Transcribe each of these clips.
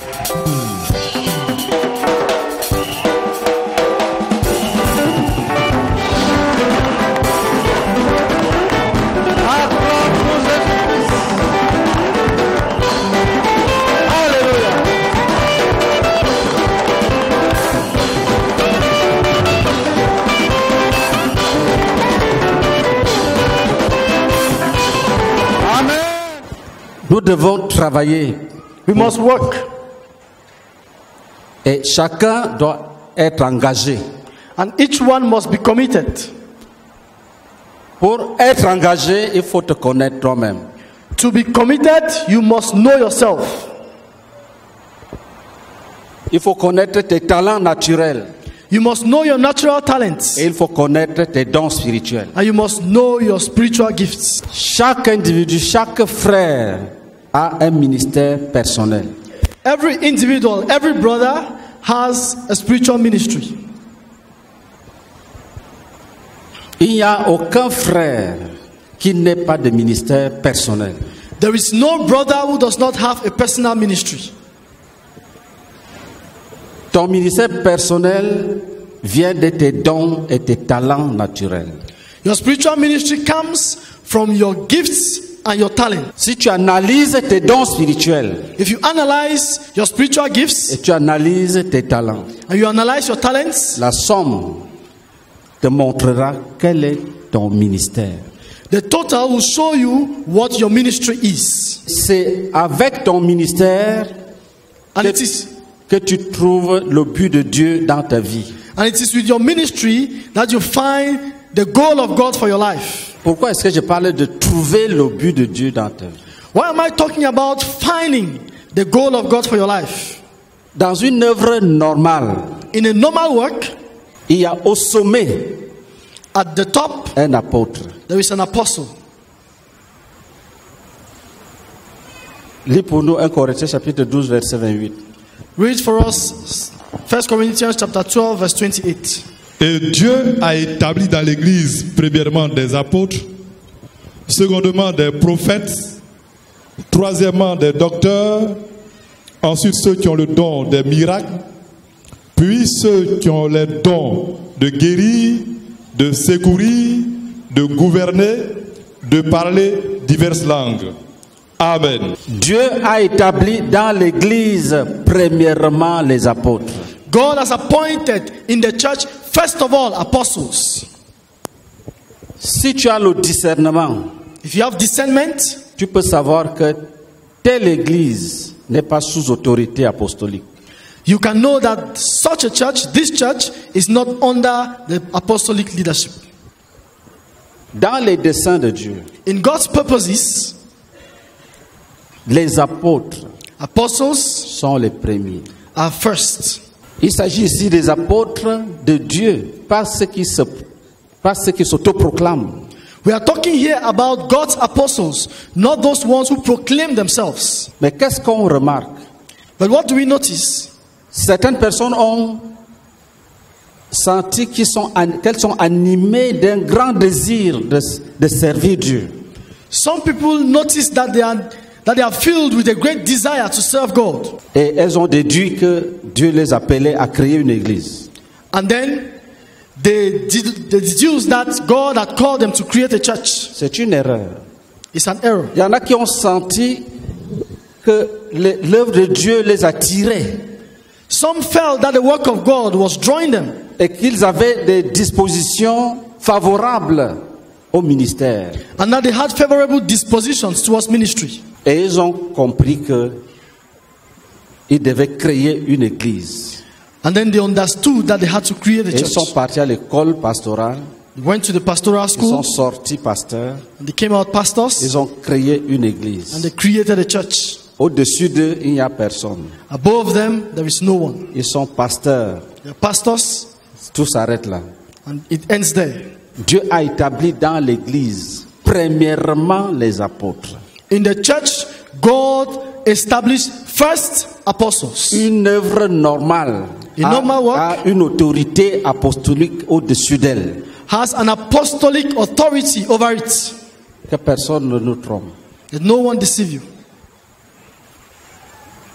Nous devons travailler. We must work. Et chacun doit être engagé. And each one must be committed. Pour être engagé, il faut te connaître toi-même. To be committed, you must know yourself. Il faut connaître tes talents naturels. You must know your natural talents. Et il faut connaître tes dons spirituels. And you must know your spiritual gifts. Chaque individu, chaque frère a un ministère personnel. Every individual, every brother has a spiritual ministry. Il n'y a aucun frère qui n'ait pas de ministère personnel. There is no brother who does not have a personal ministry. Ton ministère personnel vient de tes dons et tes talents naturels. Your spiritual ministry comes from your gifts and your talent. Si tu analyses tes dons spirituels, If you analyze your spiritual gifts et tu analyses tes talents, and you analyze your talents, la somme te montrera quel est ton ministère. the total will show you what your ministry is. C'est avec ton ministère And it is que tu trouves le but de Dieu dans ta vie. with your ministry that you find the goal of God for your life. Pourquoi est-ce que je parle de trouver le but de Dieu dans ta vie? Why am I talking about finding the goal of God for your life? Dans une œuvre normale, In a normal work, il y a au sommet at the top, un apôtre. there is an apostle. Lis pour nous 1 Corinthiens chapitre 12 verset 28. Read for us 1 Corinthians chapter 12 verse 28. Et Dieu a établi dans l'Église, premièrement, des apôtres, secondement, des prophètes, troisièmement, des docteurs, ensuite ceux qui ont le don des miracles, puis ceux qui ont les dons de guérir, de secourir, de gouverner, de parler diverses langues. Amen. Dieu a établi dans l'Église premièrement les apôtres. God has appointed in the church, first of all, apostles. Si tu as le discernement, If you have discernment, tu peux savoir que telle Église n'est pas sous autorité apostolique. you can know that such a church, this church, is not under the apostolic leadership. Dans les desseins de Dieu, In God's purposes, les apôtres apostles sont les premiers. are first. Il s'agit ici des apôtres de Dieu, pas ceux qui s'autoproclament. We are talking here about God's apostles, not those ones who proclaim themselves. Mais qu'est-ce qu'on remarque? But what do we notice? Certaines personnes ont senti qu'elles sont animées d'un grand désir de servir Dieu. Some people notice that they are filled with a great desire to serve God. Et elles ont déduit que Dieu les appelait à créer une église. And then they deduce that God had called them to create a church. C'est une erreur. It's an error. Il y en a qui ont senti que l'œuvre de Dieu les attirait Some felt that the work of God was drawing them, et qu'ils avaient des dispositions favorables au ministère. and that they had favorable dispositions towards ministry. Et ils ont compris que ils devaient créer une église. And then they understood that they had to create a Et ils sont church. partis à l'école pastorale. They went to the pastoral Ils school, sont sortis pasteurs. and they came out pastors, Ils ont créé une and église. they created a church. Au-dessus d'eux, il n'y a personne. Above them, there is no one. Ils sont pasteurs. They are pastors, Tout s'arrête là. and it ends there. Dieu a établi dans l'église, premièrement, les apôtres. In the church, God established first apostles. Une œuvre normale A normal work a une autorité apostolique au-dessus d'elle. has an apostolic authority over it. Que personne ne nous trompe. Let no one deceive you.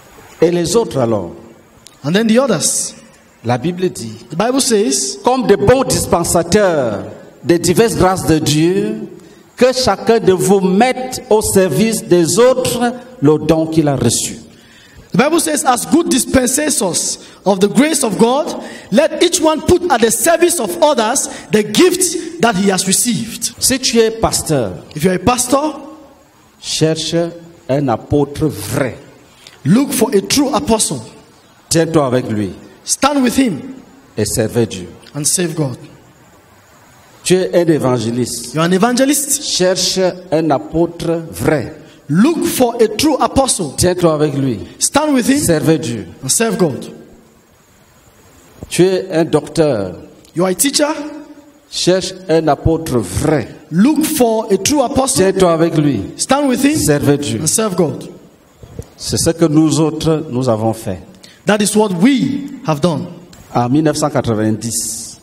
Et les autres alors? And then the others. La Bible dit, The Bible says, comme de bons dispensateurs des diverses grâces de Dieu, que chacun de vous mette au service des autres le don qu'il a reçu. the Bible says, as good dispensators of the grace of God, let each one put at the service of others the gift that he has received. Si tu es pasteur, If you're a pastor, cherche un apôtre vrai. look for a true apostle. Tiens-toi avec lui Stand with him et servez Dieu. and save God. Tu es un évangéliste. You're an evangelist. Cherche un apôtre vrai. Look for a true apostle. Tiens-toi avec lui. Stand with him Servez Dieu. and serve God. Tu es un docteur. You are a teacher. Cherche un apôtre vrai. Look for a true apostle. Tiens-toi avec lui. Stand with him Servez Dieu. and serve God. C'est ce que nous autres, nous avons fait. That is what we have done. En 1990,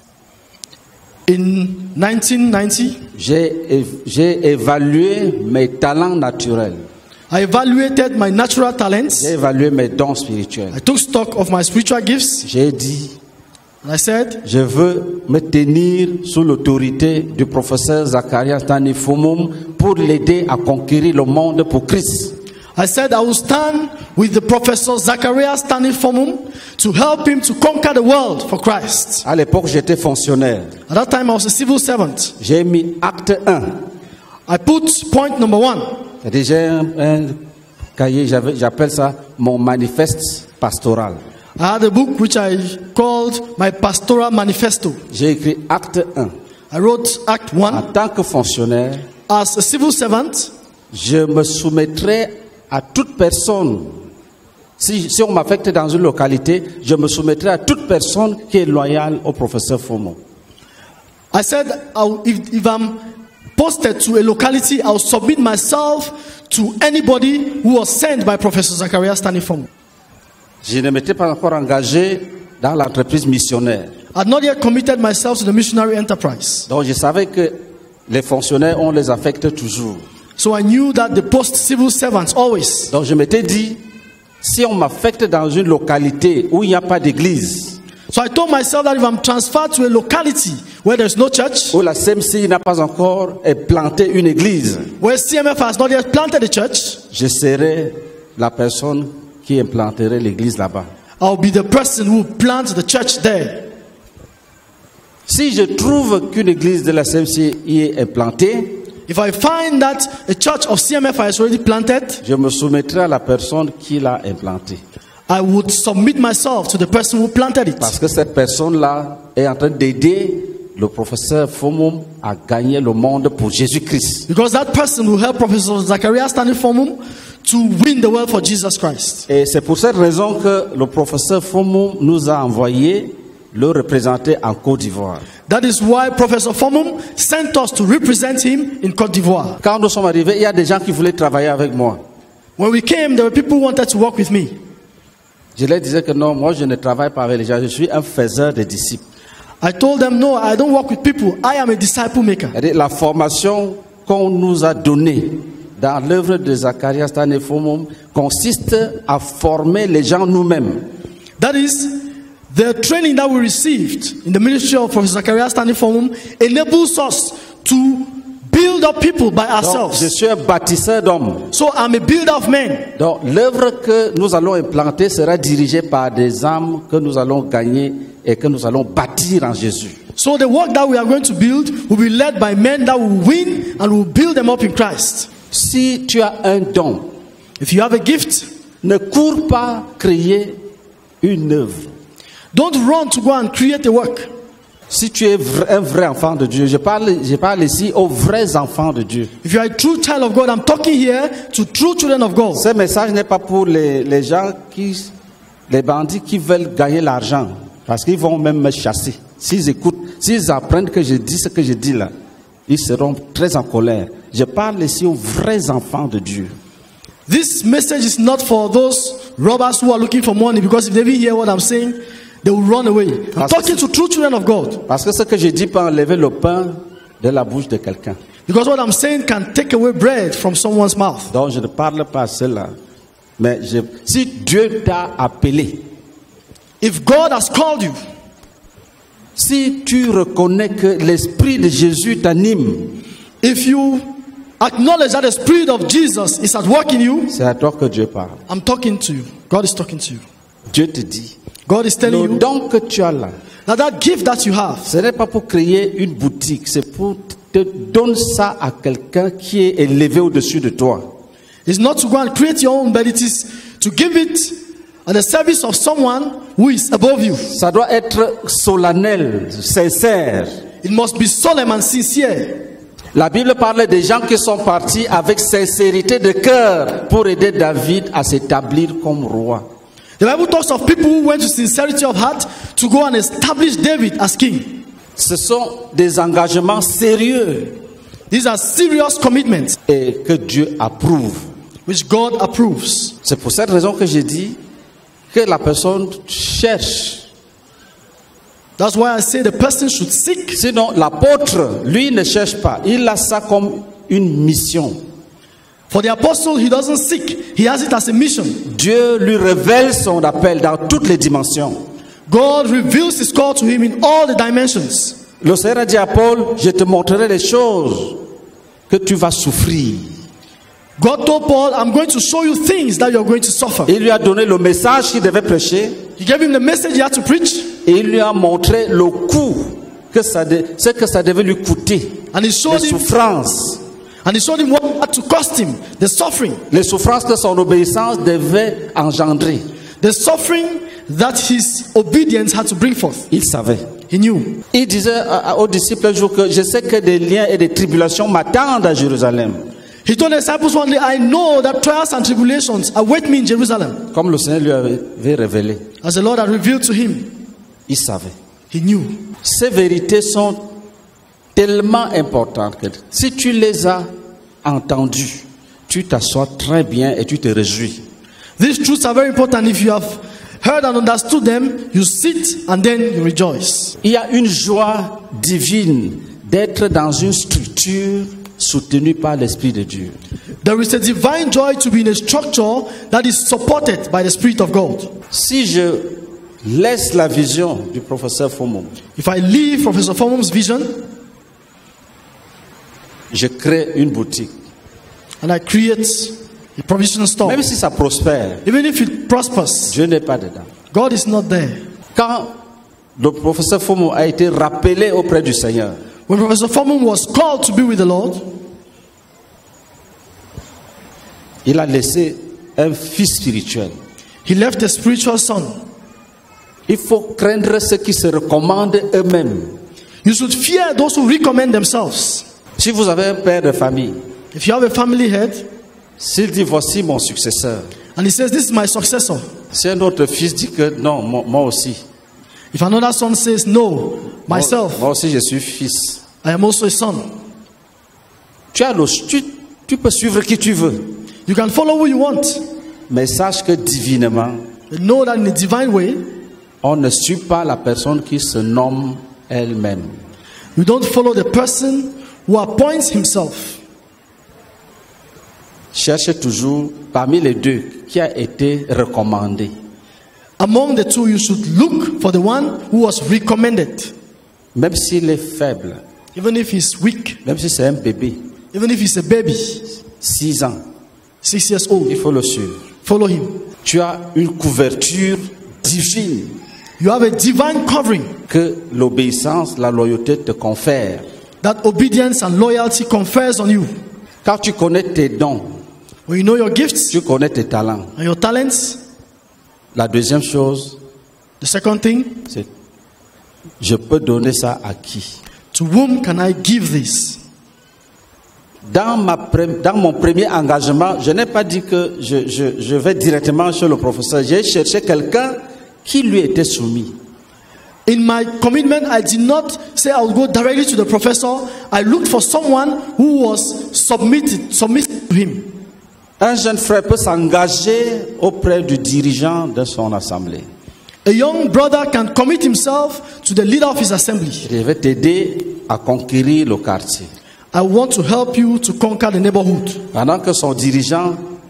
In 1990, j'ai évalué mes talents naturels. I evaluated my natural talents. J'ai évalué mes dons spirituels. I took stock of my spiritual gifts. J'ai dit, And I said, je veux me tenir sous l'autorité du professeur Zacharias Tanifumum pour l'aider à conquérir le monde pour Christ. I said I will stand with the Professor Zacharias standing for him to help him to conquer the world for Christ. À l'époque, j'étais fonctionnaire. At that time, I was a civil servant. J'ai mis acte 1. I put point number 1. C'est-à-dire, j'ai un cahier, j'appelle ça mon manifeste pastoral. I had a book which I called my pastoral manifesto. J'ai écrit acte 1. I wrote Act En 1. tant que fonctionnaire, As a civil servant, je me soumettrai à toute personne. Si on m'affecte dans une localité, je me soumettrai à toute personne qui est loyale au professeur Fomo. I said if I'm posted to a locality, I'll submit myself to anybody who was sent by Professor Zacharias standing for me. Je ne m'étais pas encore engagé dans l'entreprise missionnaire. I had not yet committed myself to the missionary enterprise. Donc je savais que les fonctionnaires, on les affecte toujours. So I knew that the post-civil servants always. Donc je m'étais dit, si on m'affecte dans une localité où il n'y a pas d'église, So I told myself that if I'm transferred to a locality where there's no church, où la CMC n'a pas encore planté une église, where CMF has not yet planted a church, je serai la personne qui implanterait l'église là-bas. I'll be the person who plants the church there. Si je trouve qu'une église de la CMC y est implantée, If I find that a church of CMF is already planted, je me soumettrai à la personne qui l'a implantée. I would submit myself to the person who planted it. Parce que cette personne-là est en train d'aider le professeur Fomum à gagner le monde pour Jésus-Christ. Because that person will help Professor Zacharias standing for him to win the world for Jesus Christ. Et c'est pour cette raison que le professeur Fomum nous a envoyé le représenter en Côte d'Ivoire. That is why Professor Fomum sent us to represent him in Côte d'Ivoire. Quand nous sommes arrivés, il y a des gens qui voulaient travailler avec moi. When we came, there were people who wanted to work with me. Je leur disais que non, moi je ne travaille pas avec les gens, je suis un faiseur de disciples. I told them, no, I don't work with people. I am a disciple maker. C'est-à-dire, la formation qu'on nous a donnée dans l'œuvre de Zacharias Tanefomum consiste à former les gens nous-mêmes. That is, the training that we received in the ministry of Professor Zacharias standing for him enables us to build up people by Donc, je ourselves. suis un bâtisseur d'hommes. So I'm a builder of men. Donc, l'œuvre que nous allons implanter sera dirigée par des âmes que nous allons gagner et que nous allons bâtir en Jésus. So the work that we are going to build will be led by men that will win and will build them up in Christ. Si tu as un don, If you have a gift, ne cours pas créer une œuvre. don't run to go and create a work. Si tu es un vrai enfant de Dieu, je parle ici aux vrais enfants de Dieu. If you are a true child of God, I'm talking here to true children of God. Ce message n'est pas pour les gens les bandits qui veulent gagner l'argent, parce qu'ils vont même me chasser. S'ils écoutent, s'ils apprennent que je dis ce que je dis là, ils seront très en colère. Je parle ici aux vrais enfants de Dieu. This message is not for those robbers who are looking for money, because if they even hear what I'm saying, they will run away. I'm talking to true children of God. Parce que ce que je dis peut enlever le pain de la bouche de quelqu'un. Because what I'm saying can take away bread from someone's mouth. Donc je ne parle pas à ceux-là. Mais si Dieu t'a appelé, If God has called you, si tu reconnais que l'Esprit de Jésus t'anime, if you acknowledge that the Spirit of Jesus is at work in you, c'est à toi que Dieu parle. I'm talking to you. God is talking to you. Dieu te dit, God is telling le you don que tu as là, that gift that you have, ce n'est pas pour créer une boutique, c'est pour te donner ça à quelqu'un qui est élevé au-dessus de toi. is not to go and create your own, but it is to give it at the service of someone who is above you. Ça doit être solennel, sincère. It must be solemn and sincere. La Bible parle des gens qui sont partis avec sincérité de cœur pour aider David à s'établir comme roi. The Bible talks of people who went to sincerity of heart to go and establish David as king. Ce sont des engagements sérieux These are serious commitments et que Dieu approuve. which God approves. C'est pour cette raison que je dis que la personne cherche. That's why I say the person should seek. Sinon, l'apôtre, lui, ne cherche pas. Il a ça comme une mission. For the apostle, he doesn't seek. He has it as a mission. Dieu lui révèle son appel dans toutes les dimensions. God reveals his call to him in all the dimensions. Le Seigneur a dit à Paul, je te montrerai les choses que tu vas souffrir. God told Paul, I'm going to show you things that you're going to suffer. Il lui a donné le message qu'il devait prêcher He gave him the message he had to preach, et il lui a montré le coût que ce que ça devait lui coûter. and he Les showed him souffrances. what it had to cost him, the suffering. Les souffrances que son obéissance devait engendrer. The suffering that his obedience had to bring forth. Il savait. He knew. Il disait aux disciples un jour que je sais que des liens et des tribulations m'attendent à Jérusalem. He told the disciples one day, I know that trials and tribulations await me in Jerusalem. Comme le Seigneur lui avait révélé. As the Lord had revealed to him, Il savait. he knew. Ces vérités sont tellement importantes que si tu les as entendues, tu t'assois très bien et tu te réjouis. These truths are very important. If you have heard and understood them, you sit and then you rejoice. Il y a une joie divine d'être dans une structure soutenue par l'Esprit de Dieu. There is a divine joy to be in a structure that is supported by the Spirit of God. Si je laisse la vision du professeur Fomo, If I leave Professor Fomum's vision je crée une boutique. and I create a provision store, Même si ça prospère, even if it prospers, Dieu n'est pas dedans. God is not there. Quand le professeur Fomo a été rappelé auprès du Seigneur, When Professor Fomum was called to be with the Lord, il a laissé un fils spirituel. he left a spiritual son. Il faut craindre ceux qui se recommandent eux-mêmes. You should fear those who recommend themselves. Si vous avez un père de famille, If you have a family head s'il dit voici mon successeur, and he says, this is my successor. si un autre fils dit que non, moi aussi, If another son says, no, myself, moi aussi je suis fils. I am also a son. Tu peux suivre qui tu veux, You can follow who you want. mais sache que divinement, But know that in a divine way, on ne suit pas la personne qui se nomme elle-même. you don't follow the person who appoints himself. Cherche toujours parmi les deux qui a été recommandé. Among the two, you should look for the one who was recommended. Même s'il est faible, Even if he's weak, même si c'est un bébé, even if he's a baby, 6 ans, 6 years old, il faut le suivre. follow him. Tu as une couverture divine You have a divine covering que l'obéissance, la loyauté te confère. that obedience and loyalty confers on you. Quand tu connais tes dons, When you know your gifts tu connais tes talents. and your talents, La deuxième chose, the second thing, c'est je peux donner ça à qui? to whom can I give this? Dans mon premier engagement, je n'ai pas dit que je vais directement chez le professeur. J'ai cherché quelqu'un qui lui était soumis. In my commitment, I did not say I would go directly to the professor. I looked for someone who was submitted to him. Un jeune frère peut s'engager auprès du dirigeant de son assemblée. A young brother can commit himself to the leader of his assembly. Je vais t'aider à conquérir le quartier. I want to help you to conquer the neighborhood. Pendant que son dirigeant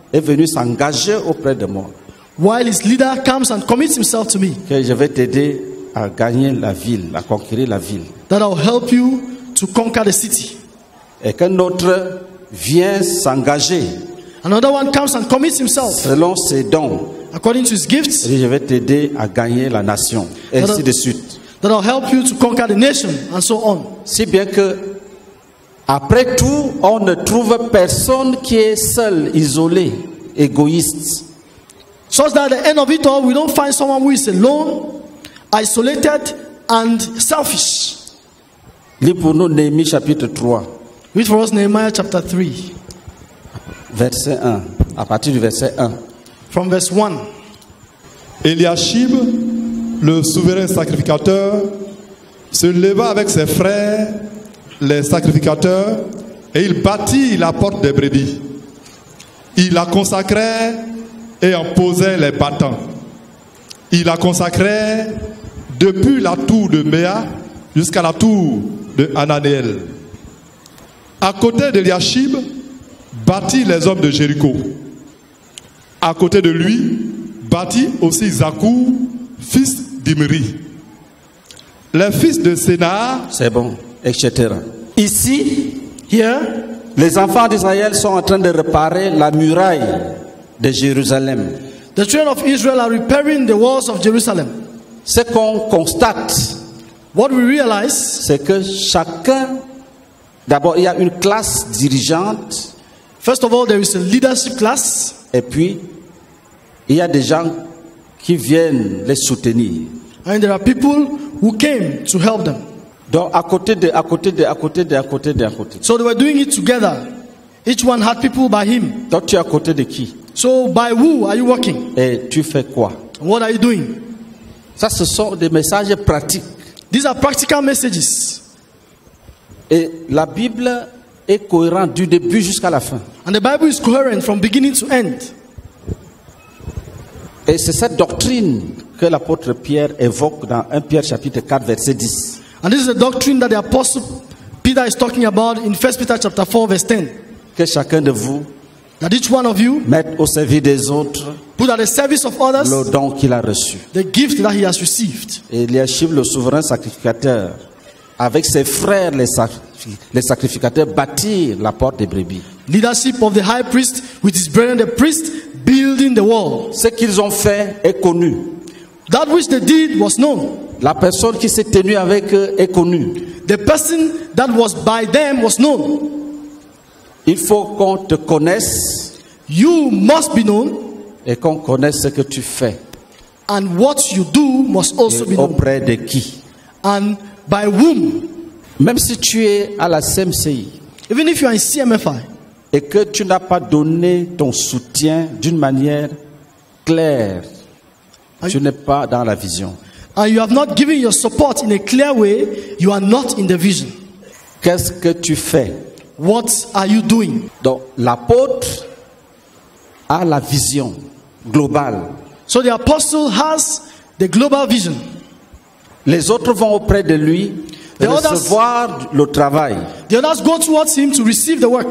est venu s'engager auprès de moi, while his leader comes and commits himself to me, que je vais t'aider à gagner la ville, à conquérir la ville. that I'll help you to conquer the city. Et qu'un autre vient s'engager Another one comes and commits himself selon ses dons, according to his gifts, et je vais t'aider à gagner la nation, et ainsi de suite. that I'll help you to conquer the nation, and so on. Si bien que, après tout, on ne trouve personne qui est seul, isolé, égoïste. Such that at the end of it all, we don't find someone who is alone, isolated, and selfish. Lis pour nous Néhémie chapitre 3, Read for us Nehemiah chapter 3, verset 1, à partir du verset 1. from verse 1. Eliashib, le souverain sacrificateur, se leva avec ses frères, les sacrificateurs, et il bâtit la porte des brebis. Il la consacrait et en posait les battants. Il la consacrait depuis la tour de Méa jusqu'à la tour de Hananéel. À côté d'Eliashib, bâtit les hommes de Jéricho. À côté de lui, bâtit aussi Zakour, fils d'Imri. Les fils de Sénaa, C'est bon, etc. Ici, Here, les enfants d'Israël sont en train de réparer la muraille de Jérusalem. the children of Israel are repairing the walls of Jerusalem. Ce qu'on constate, What we realize c'est que chacun, d'abord il y a une classe dirigeante, first of all, there is a leadership class, et puis il y a des gens qui viennent les soutenir. and there are people who came to help them. Donc à côté de. So they were doing it together. Each one had people by him. Donc tu es à côté de qui? So by who are you working? Et tu fais quoi? What are you doing? Ça, ce sont des messages pratiques. These are practical messages. Et la Bible est cohérente du début jusqu'à la fin. And the Bible is coherent from beginning to end. Et c'est cette doctrine que l'apôtre Pierre évoque dans 1 Pierre chapitre 4 verset 10. And this is the doctrine that the apostle Peter is talking about in 1 Peter chapter 4 verse 10. Que chacun de vous That each one of you mette au service des autres put at the service of others le don qu'il a reçu. the gift that he has received. Et Eliashib, le souverain sacrificateur, avec ses frères les sacrificateurs, bâtirent la porte des brebis. Leadership of the high priest with his brethren the priest building the wall. Ce qu'ils ont fait est connu. That which they did was known. La personne qui s'est tenue avec eux est connue. The person that was by them was known. Il faut qu'on te connaisse You must be known, et qu'on connaisse ce que tu fais. and what you do must also be Et known. auprès de qui. And by whom? Même si tu es à la CMCI Even if you are in CMFI et que tu n'as pas donné ton soutien d'une manière claire, tu n'es pas dans la vision. and you have not given your support in a clear way, you are not in the vision. Qu'est-ce que tu fais? What are you doing? Donc l'apôtre a la vision globale. So the apostle has the global vision. Les autres vont auprès de lui The others- recevoir le travail. The others go towards him to receive the work.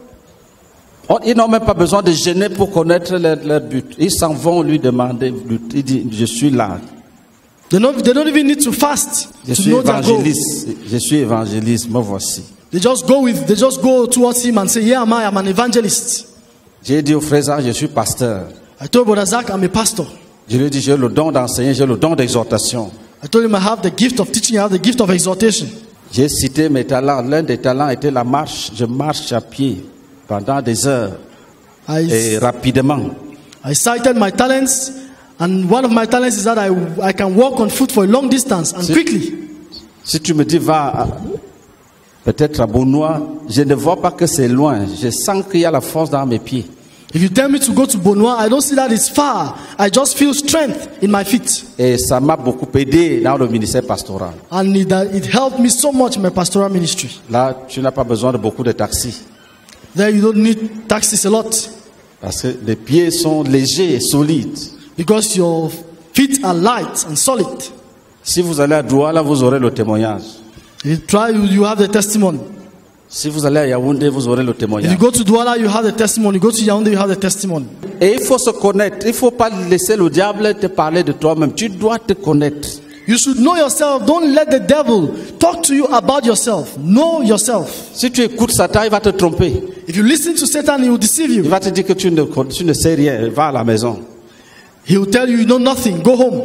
Ils n'ont même pas besoin de gêner pour connaître leur but. Ils s'en vont lui demander. Il dit, je suis là. They don't even need to fast Je to suis know their goal. évangéliste. Je suis évangéliste. Me voici. They just go towards him and say, "Yeah, I'm an evangelist." J'ai dit au frère Zach, je suis pasteur. I told Brother Zach, I'm a pastor. Je lui ai dit, j'ai le don d'enseigner, j'ai le don d'exhortation. I told him I have the gift of teaching, I have the gift of exhortation. J'ai cité mes talents. L'un des talents était la marche. Je marche à pied pendant des heures et rapidement. I cited my talents, and one of my talents is that I can walk on foot for a long distance and quickly. Si tu me dis, va peut-être à Bonois, je ne vois pas que c'est loin. Je sens qu'il y a la force dans mes pieds. If you tell me to go to Bonois, I don't see that it's far. I just feel strength in my feet. Et ça m'a beaucoup aidé dans le ministère pastoral. And it helped me so much in my pastoral ministry. Là, tu n'as pas besoin de beaucoup de taxis. There you don't need taxis a lot, Parce que les pieds sont légers et solides. because your feet are light and solid. Si vous allez à Douala, vous aurez le témoignage. You have the testimony. Si vous allez à Yaoundé, vous aurez le If témoignage. you go to Douala, you have the testimony. You go to Yaoundé, you have the testimony. Et il faut se connaître. Il ne faut pas laisser le diable te parler de toi-même. Tu dois te connaître. You should know yourself. Don't let the devil talk to you about yourself. Know yourself. Si tu écoutes Satan, il va te tromper. If you listen to Satan, he will deceive Il you. va te dire que tu ne sais rien. Va à la maison. He will tell you you know nothing. Go home.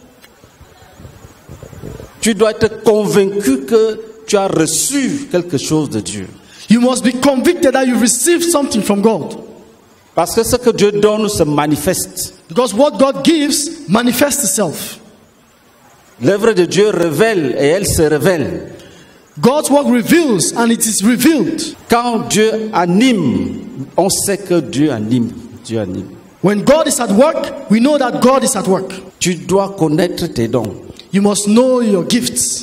Tu dois être convaincu que tu as reçu quelque chose de Dieu. You must be convicted that you've received something from God. Parce que ce que Dieu donne se manifeste. Because what God gives manifests itself. L'œuvre de Dieu révèle et elle se révèle. God's work reveals and it is revealed. Quand Dieu anime, on sait que Dieu anime. Dieu anime. When God is at work, we know that God is at work. Tu dois connaître tes dons. You must know your gifts.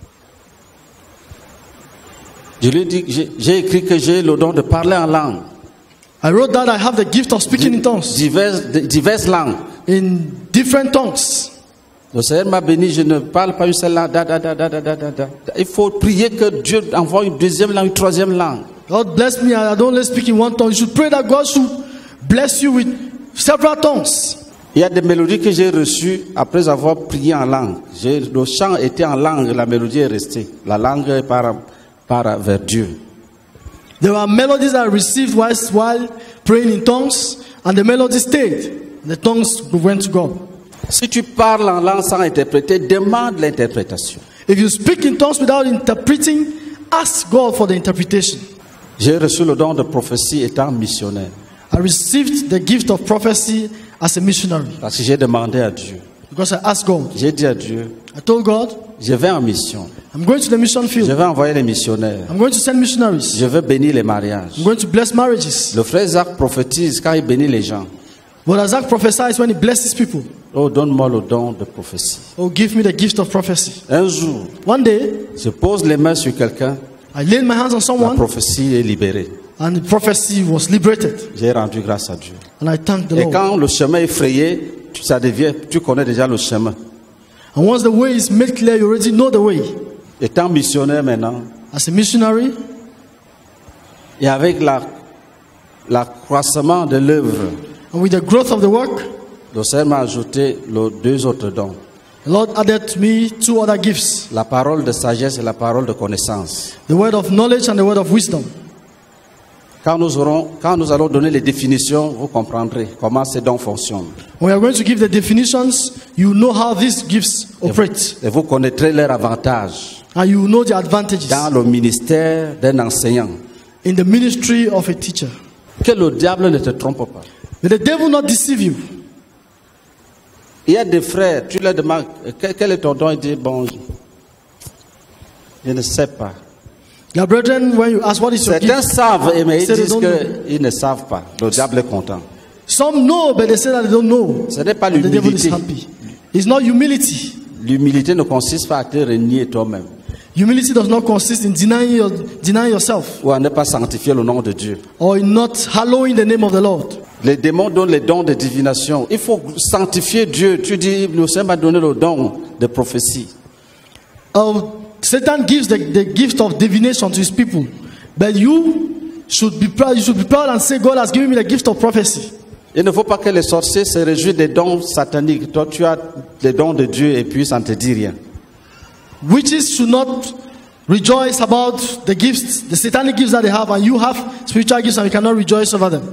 Je lui ai dit, j'ai écrit que j'ai le don de parler en langue. I wrote that I have the gift of speaking in tongues, Diverses langues. in different tongues. Le Seigneur m'a béni, je ne parle pas une seule langue. Il faut prier que Dieu envoie une deuxième langue, une troisième langue. God bless me, I don't only speak in one tongue. You should pray that God should bless you with several tongues. Il y a des mélodies que j'ai reçues après avoir prié en langue. Le chant était en langue, la mélodie est restée. La langue part vers Dieu. There are melodies I received while praying in tongues, and the melody stayed. The tongues went to God. Si tu parles en langue sans interpréter, demande l'interprétation. If you speak in tongues without interpreting, ask God for the interpretation. J'ai reçu le don de prophétie étant missionnaire. I received the gift of prophecy as a missionary Parce que j'ai demandé à Dieu. because I asked God. J'ai dit à Dieu, I told God, je vais en mission. I'm going to the mission Je field. vais envoyer les missionnaires. I'm going to send missionaries. Je vais bénir les mariages. I'm going to bless marriages. Le frère Zach prophétise quand il bénit les gens. But Isaac prophesies when he blesses people. Oh, donne-moi le don de prophétie. Oh, give me the gift of prophecy. Un jour, One day, je pose les mains sur quelqu'un, I laid my hands on la someone, prophétie est libérée. and the prophecy was liberated. J'ai rendu grâce à Dieu. And I thank the Et Lord. quand le chemin est frayé, tu connais déjà le chemin. And once the way is made clear, you already know the way. Étant missionnaire maintenant, As a missionary, et avec l'accroissement de l'œuvre, and with the growth of the work, le Seigneur m'a ajouté les deux autres dons. the Lord added to me two other gifts: La parole de sagesse et la parole de connaissance. the word of knowledge and the word of wisdom. Quand nous allons donner les définitions, vous comprendrez comment ces dons fonctionnent. When we are going to give the definitions, you know how these gifts operate, Et vous connaîtrez leurs avantages and you know the advantages dans le ministère d'un enseignant. in the ministry of a teacher. Que le diable ne te trompe pas. May the devil not deceive you. Il y a des frères, tu leur demandes quel est ton don, il dit bon, je ne sais pas. Your brethren, when you ask what is your Certains gift, savent, mais ils Say they disent don't qu'ils ne savent pas. Le diable est content. some know, but they say that they don't know. Ce n'est pas And the devil is l'humilité. happy. It's not humility. L'humilité ne consiste pas à te renier toi-même Humility does not consist in denying yourself ou à ne pas sanctifier le nom de Dieu. or in not hallowing the name of the Lord. Les démons donnent les dons de divination. Il faut sanctifier Dieu. Tu dis, le Seigneur m'a donné le don de prophétie. Satan gives the gift of divination to his people, but you should be proud. You should be proud and say, God has given me the gift of prophecy. Il ne faut pas que les sorciers se réjouissent des dons sataniques. Toi, tu as les dons de Dieu et puis ça ne te dit rien. Witches should not rejoice about the gifts, the satanic gifts that they have, and you have spiritual gifts and you cannot rejoice over them.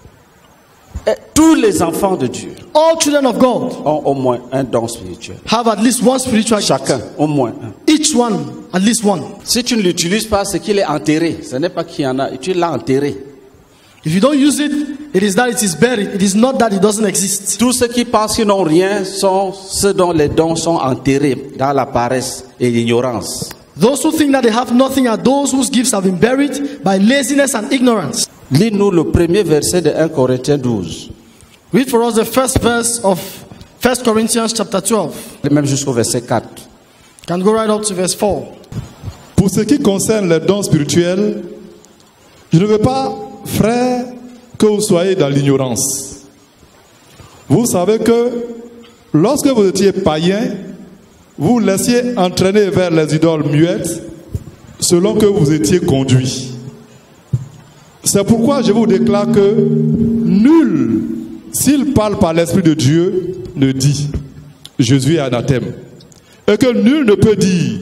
Et tous les enfants de Dieu All children of God ont au moins un don spirituel. have at least one spiritual gift. Chacun, au moins un. Each one, at least one. Si tu ne l'utilises pas, c'est qu'il est enterré. Ce n'est pas qu'il y en a, tu l'as enterré. If you don't use it, it is that it is buried. It is not that it doesn't exist. Tous ceux qui pensent qu'ils n'ont rien sont ceux dont les dons sont enterrés dans la paresse et l'ignorance. Those who think that they have nothing are those whose gifts have been buried by laziness and ignorance. Lis-nous le premier verset de 1 Corinthiens 12, Read for us the first verse of 1 Corinthians chapter 12. même jusqu'au verset 4. Can go right up to verse 4. Pour ce qui concerne les dons spirituels, je ne veux pas, frères, que vous soyez dans l'ignorance. Vous savez que lorsque vous étiez païens, vous laissiez entraîner vers les idoles muettes selon que vous étiez conduits. C'est pourquoi je vous déclare que nul, s'il parle par l'Esprit de Dieu, ne dit Jésus est anathème. Et que nul ne peut dire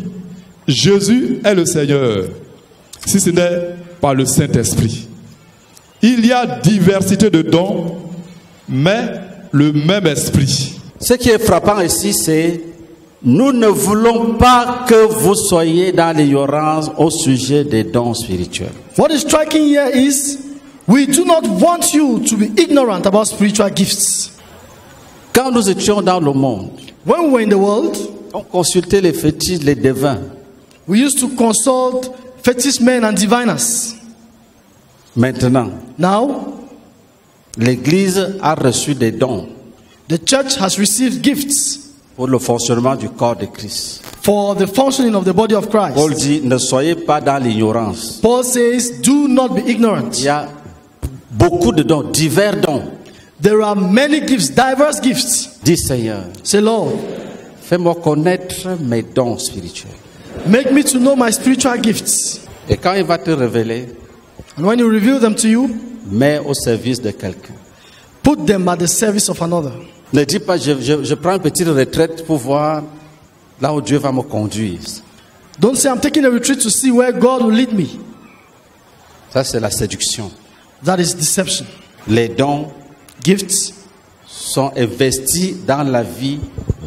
Jésus est le Seigneur, si ce n'est par le Saint-Esprit. Il y a diversité de dons, mais le même esprit. Ce qui est frappant ici, c'est nous ne voulons pas que vous soyez dans l'ignorance au sujet des dons spirituels. What is striking here is we do not want you to be ignorant about spiritual gifts. Quand nous étions dans le monde, When we were in the world, on consultait les fétiches, les devins. we used to consult fetish men and diviners. Maintenant, Now, l'Église a reçu des dons the church has received gifts pour le fonctionnement du corps de Christ. for the functioning of the body of Paul Christ. dit, ne soyez pas dans l'ignorance. Paul says, do not be Il ignorant. y a beaucoup de dons, divers dons. There are many gifts, diverse gifts. Dis Seigneur, Say, Lord, fais-moi connaître mes dons spirituels. make me to know my spiritual gifts. Et quand il va te révéler, And when you reveal them to you, mets au service de quelqu'un. put them at the service of another. Ne dis pas, je prends une petite retraite pour voir là où Dieu va me conduire. Don't say, I'm taking a retreat to see where God will lead me. Ça, c'est la séduction. That is deception. Les dons Gifts sont investis dans la vie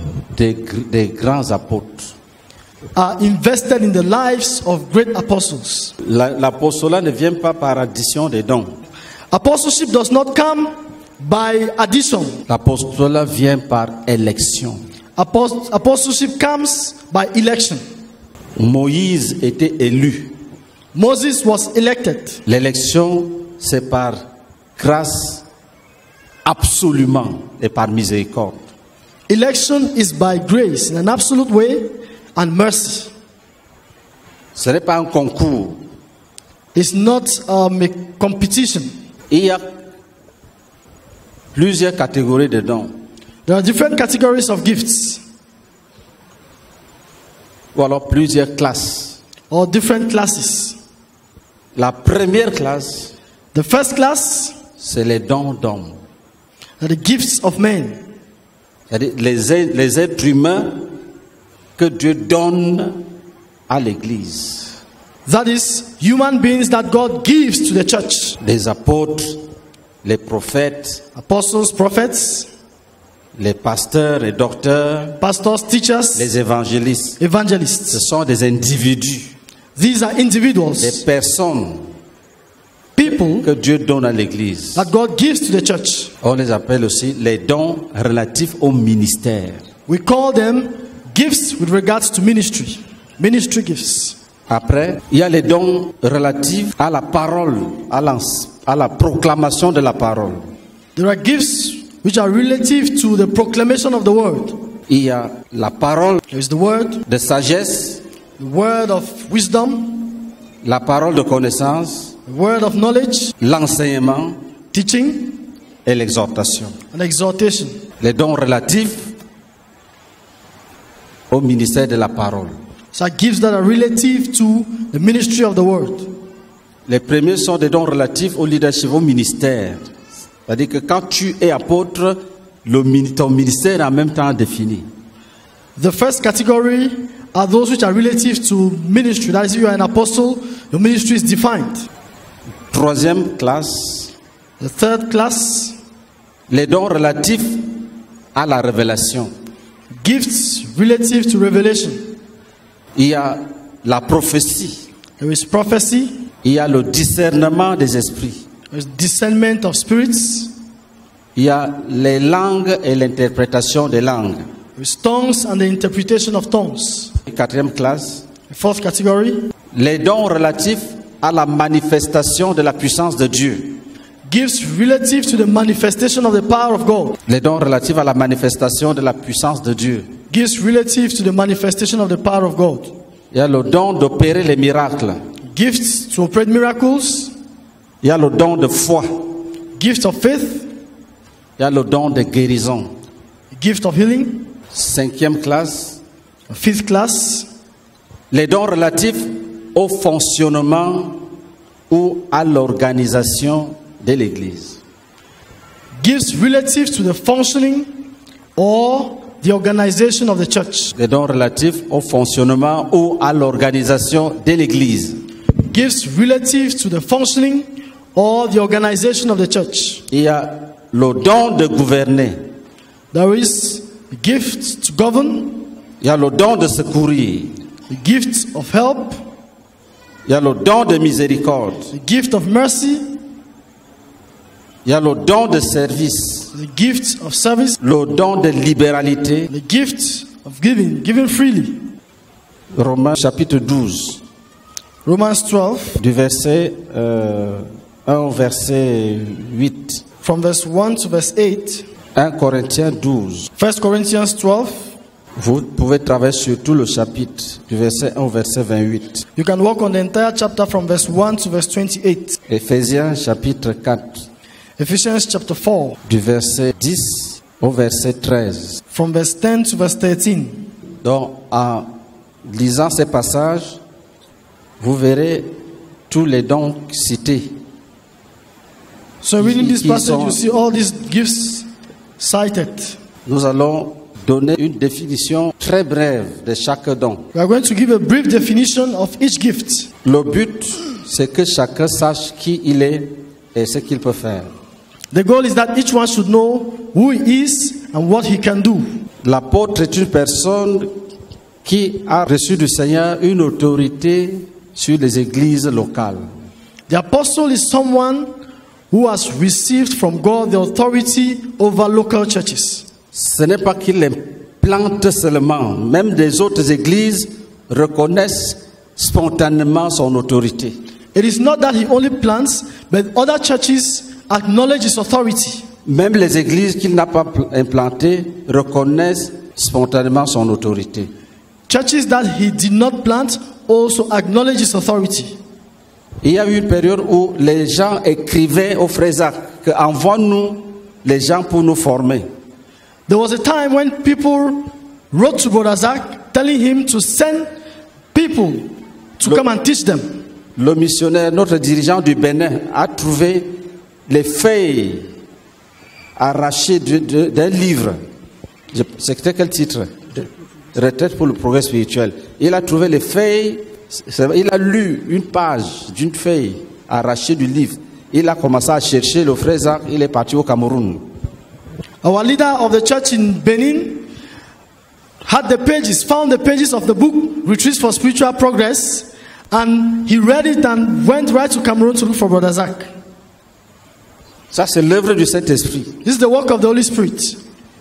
des grands apôtres. are invested in the lives of great apostles. L'apostolat ne vient pas par addition des dons. Apostleship does not come by addition. L'apostolat vient par élection. Apostleship comes by election. Moïse était élu. Moses was elected. L'élection, c'est par grâce absolument et par miséricorde. Election is by grace in an absolute way and mercy. Ce n'est pas un concours. It's not a competition. Il y a plusieurs catégories de dons. There are different categories of gifts Ou alors plusieurs classes. or different classes. La première classe, The first class c'est les dons d'hommes. are the gifts of men. C'est-à-dire les êtres humains que Dieu donne à l'Église. That is human beings that God gives to the church. Les apôtres, les prophètes, Apostles, prophets, les pasteurs et docteurs, pastors, teachers, les évangélistes. Ce evangelists. sont des individus, These are des individuals, personnes people que Dieu donne à l'Église. that God gives to the church. On les appelle aussi les dons relatifs au ministère. We call them gifts with regards to ministry. Ministry gifts. Après, il y a les dons relatifs à la parole, à la proclamation de la parole. There are gifts which are relative to the proclamation of the word. Il y a la parole There is the word, de sagesse, the word of wisdom, la parole de connaissance, the word of knowledge, l'enseignement teaching, et l'exhortation. and exhortation. Les dons relatifs au ministère de la parole. So gifts that are relative to the ministry of the word. Les premiers sont des dons relatifs au leadership, au ministère. C'est-à-dire que quand tu es apôtre, ton ministère est en même temps défini. The first category are those which are relative to ministry. That is, if you are an apostle, your ministry is defined. Troisième classe, The third class, les dons relatifs à la révélation. gifts relative to revelation. Il y a la prophétie, There is prophecy, il y a le discernement des esprits, there is discernment of spirits, il y a les langues et l'interprétation des langues. there is tongues and the interpretation of tongues. Quatrième classe, The fourth category, les dons relatifs à la manifestation de la puissance de Dieu. gifts relative to the manifestation of the power of God. Les dons relatifs à la manifestation de la puissance de Dieu. Gifts relative to the manifestation of the power of God. Il y a le don d'opérer les miracles. Gifts to operate miracles, Il y a le don de foi. gift of faith, Il y a le don de guérison. gift of healing. Cinquième classe, Fifth class, les dons relatifs au fonctionnement ou à l'organisation de l'Église. Gifts relative to the functioning or the organization of the church. Les dons relatifs au fonctionnement ou à l'organisation de l'Église. Gifts relative to the functioning or the organization of the church. Il y a le don de gouverner. There is the gift to govern, Il y a le don de secourir. the gift of help, Il y a le don de miséricorde. the gift of mercy, Il y a le don de service. the gift of service, Le don de libéralité. the gift of giving freely. Romains chapitre 12, Romans 12, du verset 1 au verset 8. from verse 1 to verse 8. 1 Corinthiens 12. 1 Corinthians 12, Vous pouvez travailler sur tout le chapitre, du verset 1 au verset 28. you can work on the entire chapter from verse 1 to verse 28. Éphésiens chapitre 4, Ephesians chapter 4, du verset 10 au verset 13. from verse 10 to verse 13. Donc, en lisant ces passages, vous verrez tous les dons cités. So reading this Qui passage, sont- you see all these gifts cited. Nous allons donner une définition très brève de chaque don. We are going to give a brief definition of each gift. Le but, c'est que chacun sache qui il est et ce qu'il peut faire. The goal is that each one should know who he is and what he can do. L'apôtre est une personne qui a reçu du Seigneur une autorité sur les églises locales. The apostle is someone who has received from God the authority over local churches. Ce n'est pas qu'il les plante seulement, même des autres églises reconnaissent spontanément son autorité. It is not that he only plants, but other churches acknowledge his authority. Même les églises qu'il n'a pas implantées reconnaissent spontanément son autorité. Churches that he did not plant also acknowledge his authority. Il y a eu une période où les gens écrivaient au frère Isaac que envoie-nous les gens pour nous former. There was a time when people wrote to Brother Zach telling him to send people to come and teach them. Le missionnaire, notre dirigeant du Bénin, a trouvé les feuilles arrachées d'un livre. C'était quel titre? Retraite pour le progrès spirituel. Il a trouvé les feuilles, il a lu une page d'une feuille arrachée du livre. Il a commencé à chercher le frère Zach, il est parti au Cameroun. Our leader of the church in Benin had the pages, found the pages of the book Retreats for Spiritual Progress, and he read it and went right to Cameroon to look for Brother Zach. Ça, c'est l'œuvre du Saint-Esprit. This is the work of the Holy Spirit.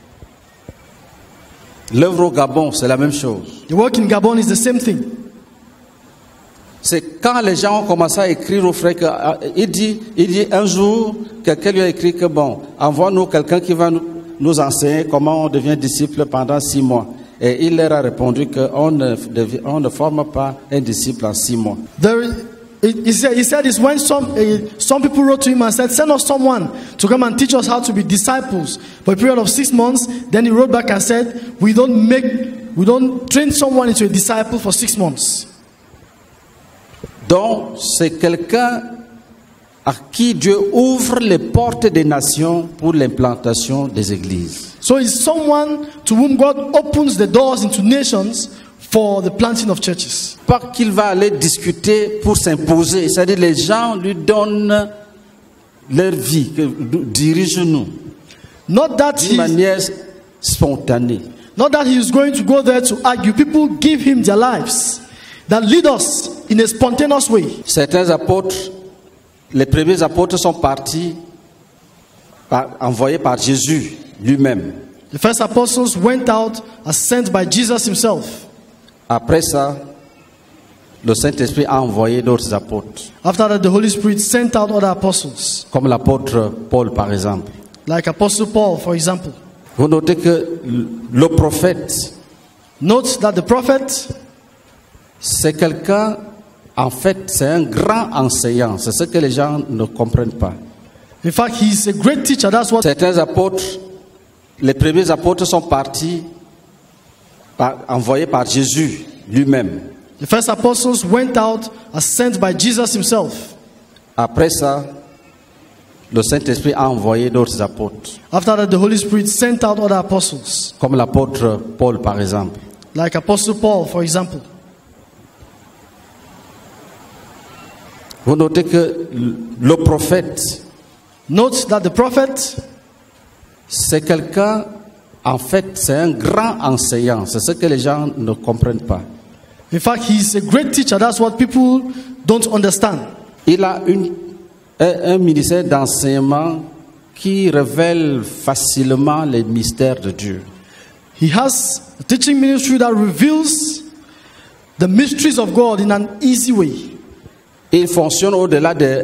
L'œuvre au Gabon, c'est la même chose. The work in Gabon is the same thing. C'est quand les gens ont commencé à écrire au frère il dit un jour, quelqu'un lui a écrit que bon, envoie-nous quelqu'un qui va nous enseigner comment on devient disciple pendant 6 mois. Et il leur a répondu qu'on ne forme pas un disciple en 6 mois. He said this when some people wrote to him and said, send us someone to come and teach us how to be disciples for a period of 6 months. Then he wrote back and said, we don't train someone into a disciple for 6 months. Donc, c'est quelqu'un à qui Dieu ouvre les portes des nations pour l'implantation des églises. So it's someone to whom God opens the doors into nations for the planting of churches. Pas qu'il va aller discuter pour s'imposer. C'est-à-dire les gens lui donnent leur vie, dirige-nous. Not that D'une manière spontanée. Not that he is going to go there to argue. People give him their lives that lead us in a spontaneous way. Certains apôtres, les premiers apôtres sont partis envoyés par Jésus lui-même. The first apostles went out as sent by Jesus himself. Après ça, le Saint-Esprit a envoyé d'autres apôtres. After that, the Holy Spirit sent out other apostles. Comme l'apôtre Paul, par exemple. Like Apostle Paul, for example. Vous notez que le prophète, Note that the prophet, c'est quelqu'un, en fait, c'est un grand enseignant. C'est ce que les gens ne comprennent pas. in fact, he's a great teacher. That's what Certains apôtres, les premiers apôtres sont partis envoyés par Jésus lui-même. The first apostles went out as sent by Jesus himself. Après ça, le Saint-Esprit a envoyé d'autres apôtres, After that, the Holy Spirit sent out other apostles, comme l'apôtre Paul par exemple. like Apostle Paul, for example. Vous notez que le prophète, Note that the prophet, c'est quelqu'un, en fait, c'est un grand enseignant. C'est ce que les gens ne comprennent pas. in fact, he's a great teacher. That's what people don't understand. Il a un ministère d'enseignement qui révèle facilement les mystères de Dieu. He has a teaching ministry that reveals the mysteries of God in an easy way. Il fonctionne au-delà de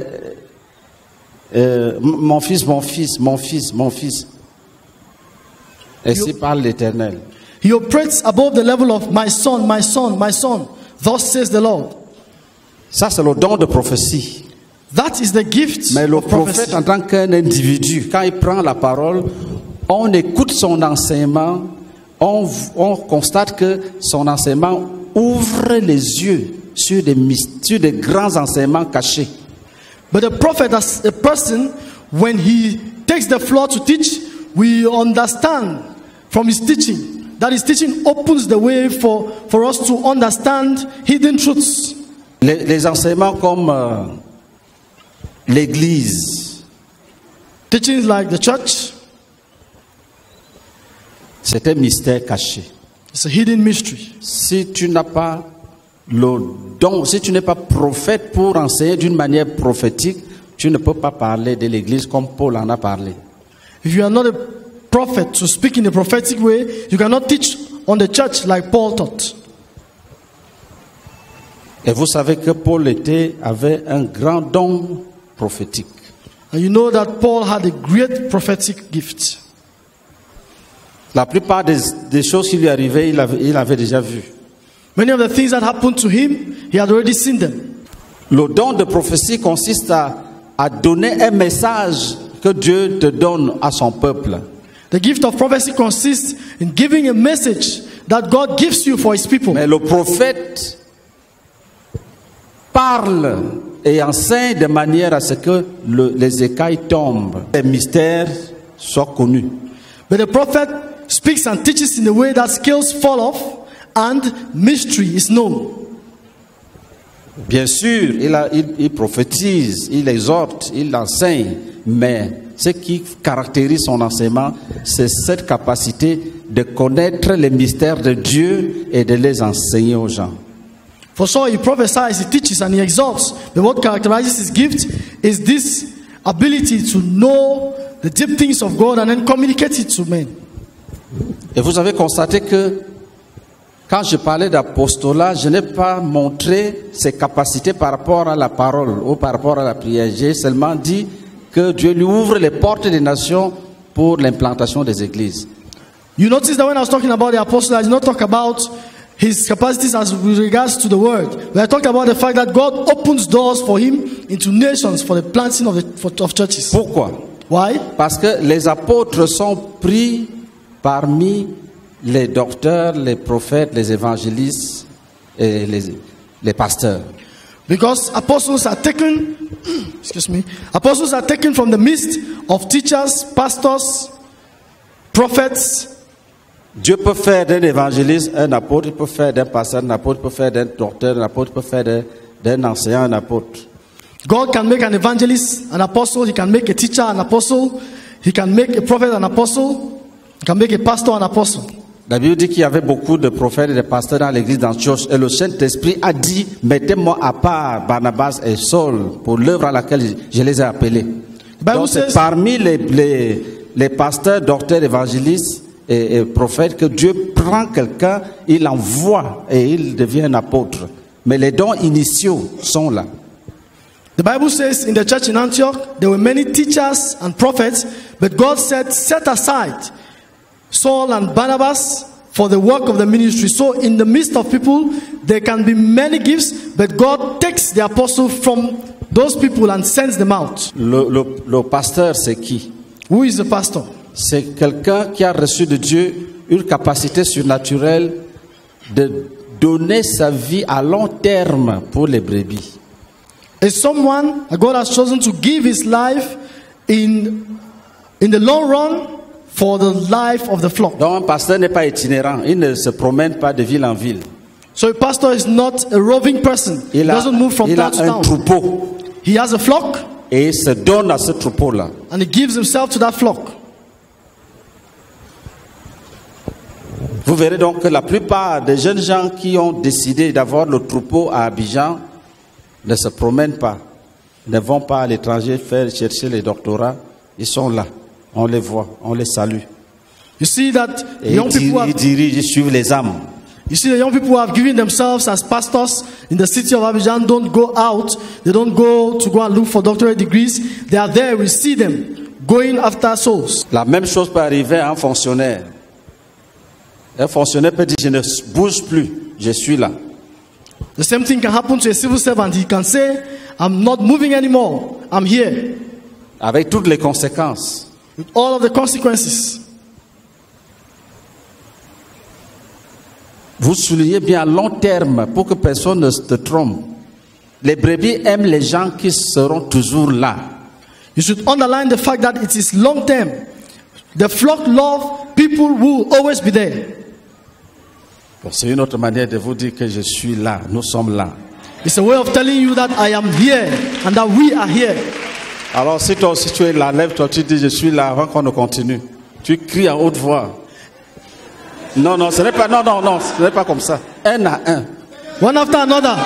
mon fils, mon fils, mon fils, mon fils. Ainsi parle l'Éternel. He operates above the level of my son, my son, my son. Thus says the Lord. Ça, c'est le don de prophétie. That is the gift Mais le of prophecy. prophète, en tant qu'un individu, quand il prend la parole, on écoute son enseignement, on constate que son enseignement ouvre les yeux sur des grands enseignements cachés. But the prophet, as a person, when he takes the floor to teach, we understand from his teaching that his teaching opens the way for us to understand hidden truths. Les enseignements comme l'Église, Teachings like the church, c'est un mystère caché. it's a hidden mystery. Si tu n'as pas le don, si tu n'es pas prophète pour enseigner d'une manière prophétique, tu ne peux pas parler de l'Église comme Paul en a parlé. If you are not a prophet to speak in a prophetic way, you cannot teach on the church like Paul taught. Et vous savez que Paul avait un grand don prophétique. And you know that Paul had a great prophetic gift. La plupart des choses qui lui arrivaient, il avait déjà vu. Many of the things that happened to him, he had already seen them. Le don de prophétie consiste à donner un message que Dieu te donne à son peuple. The gift of prophecy consists in giving a message that God gives you for his people. Mais le prophète parle et enseigne de manière à ce que les écailles tombent, les mystères soient connus. But the prophet speaks and teaches in a way that scales fall off and mystery is known. Bien sûr, il prophétise, il exhorte, il enseigne, mais ce qui caractérise son enseignement, c'est cette capacité de connaître les mystères de Dieu et de les enseigner aux gens. For so he prophesies, he teaches, and he exalts. But what characterizes his gift is this ability to know the deep things of God and then communicate it to men. Et vous avez constaté que quand je parlais d'apostolat, je n'ai pas montré ses capacités par rapport à la parole ou par rapport à la prière. J'ai seulement dit que Dieu lui ouvre les portes des nations pour l'implantation des églises. You notice that when I was talking about the apostle, I did not talk about his capacities as with regards to the word. But I talked about the fact that God opens doors for him into nations for the planting of churches. Pourquoi? Why? Parce que les apôtres sont pris parmi les docteurs, les prophètes, les évangélistes et les pasteurs. Because apostles are taken, apostles are taken from the midst of teachers, pastors, prophets. Dieu peut faire d'un évangéliste un apôtre, il peut faire d'un pasteur un apôtre, il peut faire d'un docteur un apôtre, il peut faire d'un enseignant un apôtre. God can make an evangelist an apostle, he can make a teacher an apostle, he can make a prophet an apostle, he can make a pastor an apostle. La Bible dit qu'il y avait beaucoup de prophètes et de pasteurs dans l'église d'Antioche et le Saint-Esprit a dit, mettez-moi à part Barnabas et Saul pour l'œuvre à laquelle je les ai appelés. Donc c'est parmi les pasteurs, docteurs, évangélistes et prophètes que Dieu prend quelqu'un, il l'envoie et il devient un apôtre. Mais les dons initiaux sont là. The Bible says in the church in Antioch, there were many teachers and prophets, but God said, set aside Saul and Barnabas for the work of the ministry. So in the midst of people, there can be many gifts, but God takes the apostle from those people and sends them out. Le pasteur, c'est qui? Who is the pastor? C'est quelqu'un qui a reçu de Dieu une capacité surnaturelle donner sa vie à long terme pour les brebis. Is someone that God has chosen to give his life in the long run for the life of the flock. Donc un pasteur n'est pas itinérant, il ne se promène pas de ville en ville. So a pastor is not a roving person. He doesn't move from town to un town. troupeau He has a flock et il se donne à ce troupeau-là. and he gives himself to that flock. Vous verrez donc que la plupart des jeunes gens qui ont décidé d'avoir le troupeau à Abidjan ne se promènent pas, ne vont pas à l'étranger faire chercher les doctorats. Ils sont là, on les voit, on les salue. You see that Et young people ils dirigent, ils suivent les âmes. You see, the young people who have given themselves as pastors in the city of Abidjan don't go out. They don't go and look for doctorate degrees. They are there. We see them going after souls. La même chose peut arriver à un fonctionnaire. Un fonctionnaire peut dire, je ne bouge plus, je suis là. The same thing can happen to a civil servant. He can say, I'm not moving anymore. I'm here. Avec toutes les conséquences. With all of the consequences. Vous soulignez bien à long terme pour que personne ne se trompe. Les brebis aiment les gens qui seront toujours là. You should underline the fact that it is long term. The flock love people who will always be there. Bon, c'est une autre manière de vous dire que je suis là, nous sommes là. It's a way of telling you that I am here and that we are here. Alors si toi aussi tu es là, lève-toi, tu dis je suis là avant qu'on ne continue. Tu cries à haute voix. Non, ce n'est pas, non, ce n'est pas comme ça. Un à un. One after another.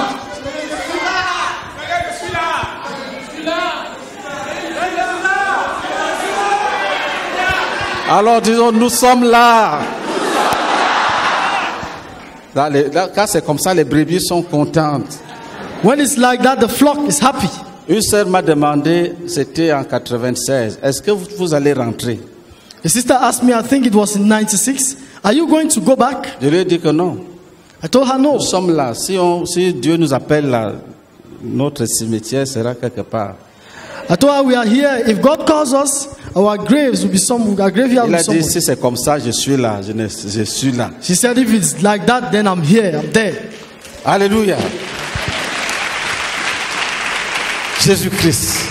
Alors disons, nous sommes là. Quand c'est comme ça, les brebis sont contentes. When it's like that, the flock is happy. Une sœur m'a demandé, c'était en 96, est-ce que vous allez rentrer? A sister asked me, I think it was in 96, are you going to go back? Je lui ai dit que non. I told her no. Nous sommes là. Si Dieu nous appelle là, notre cimetière sera quelque part. I told her we are here. If God calls us, our graves will be our graveyard Il will a be somewhere. dit, si c'est comme ça, je suis là. Je suis là. She said, if it's like that, then I'm here. I'm there. Alléluia. Jésus-Christ.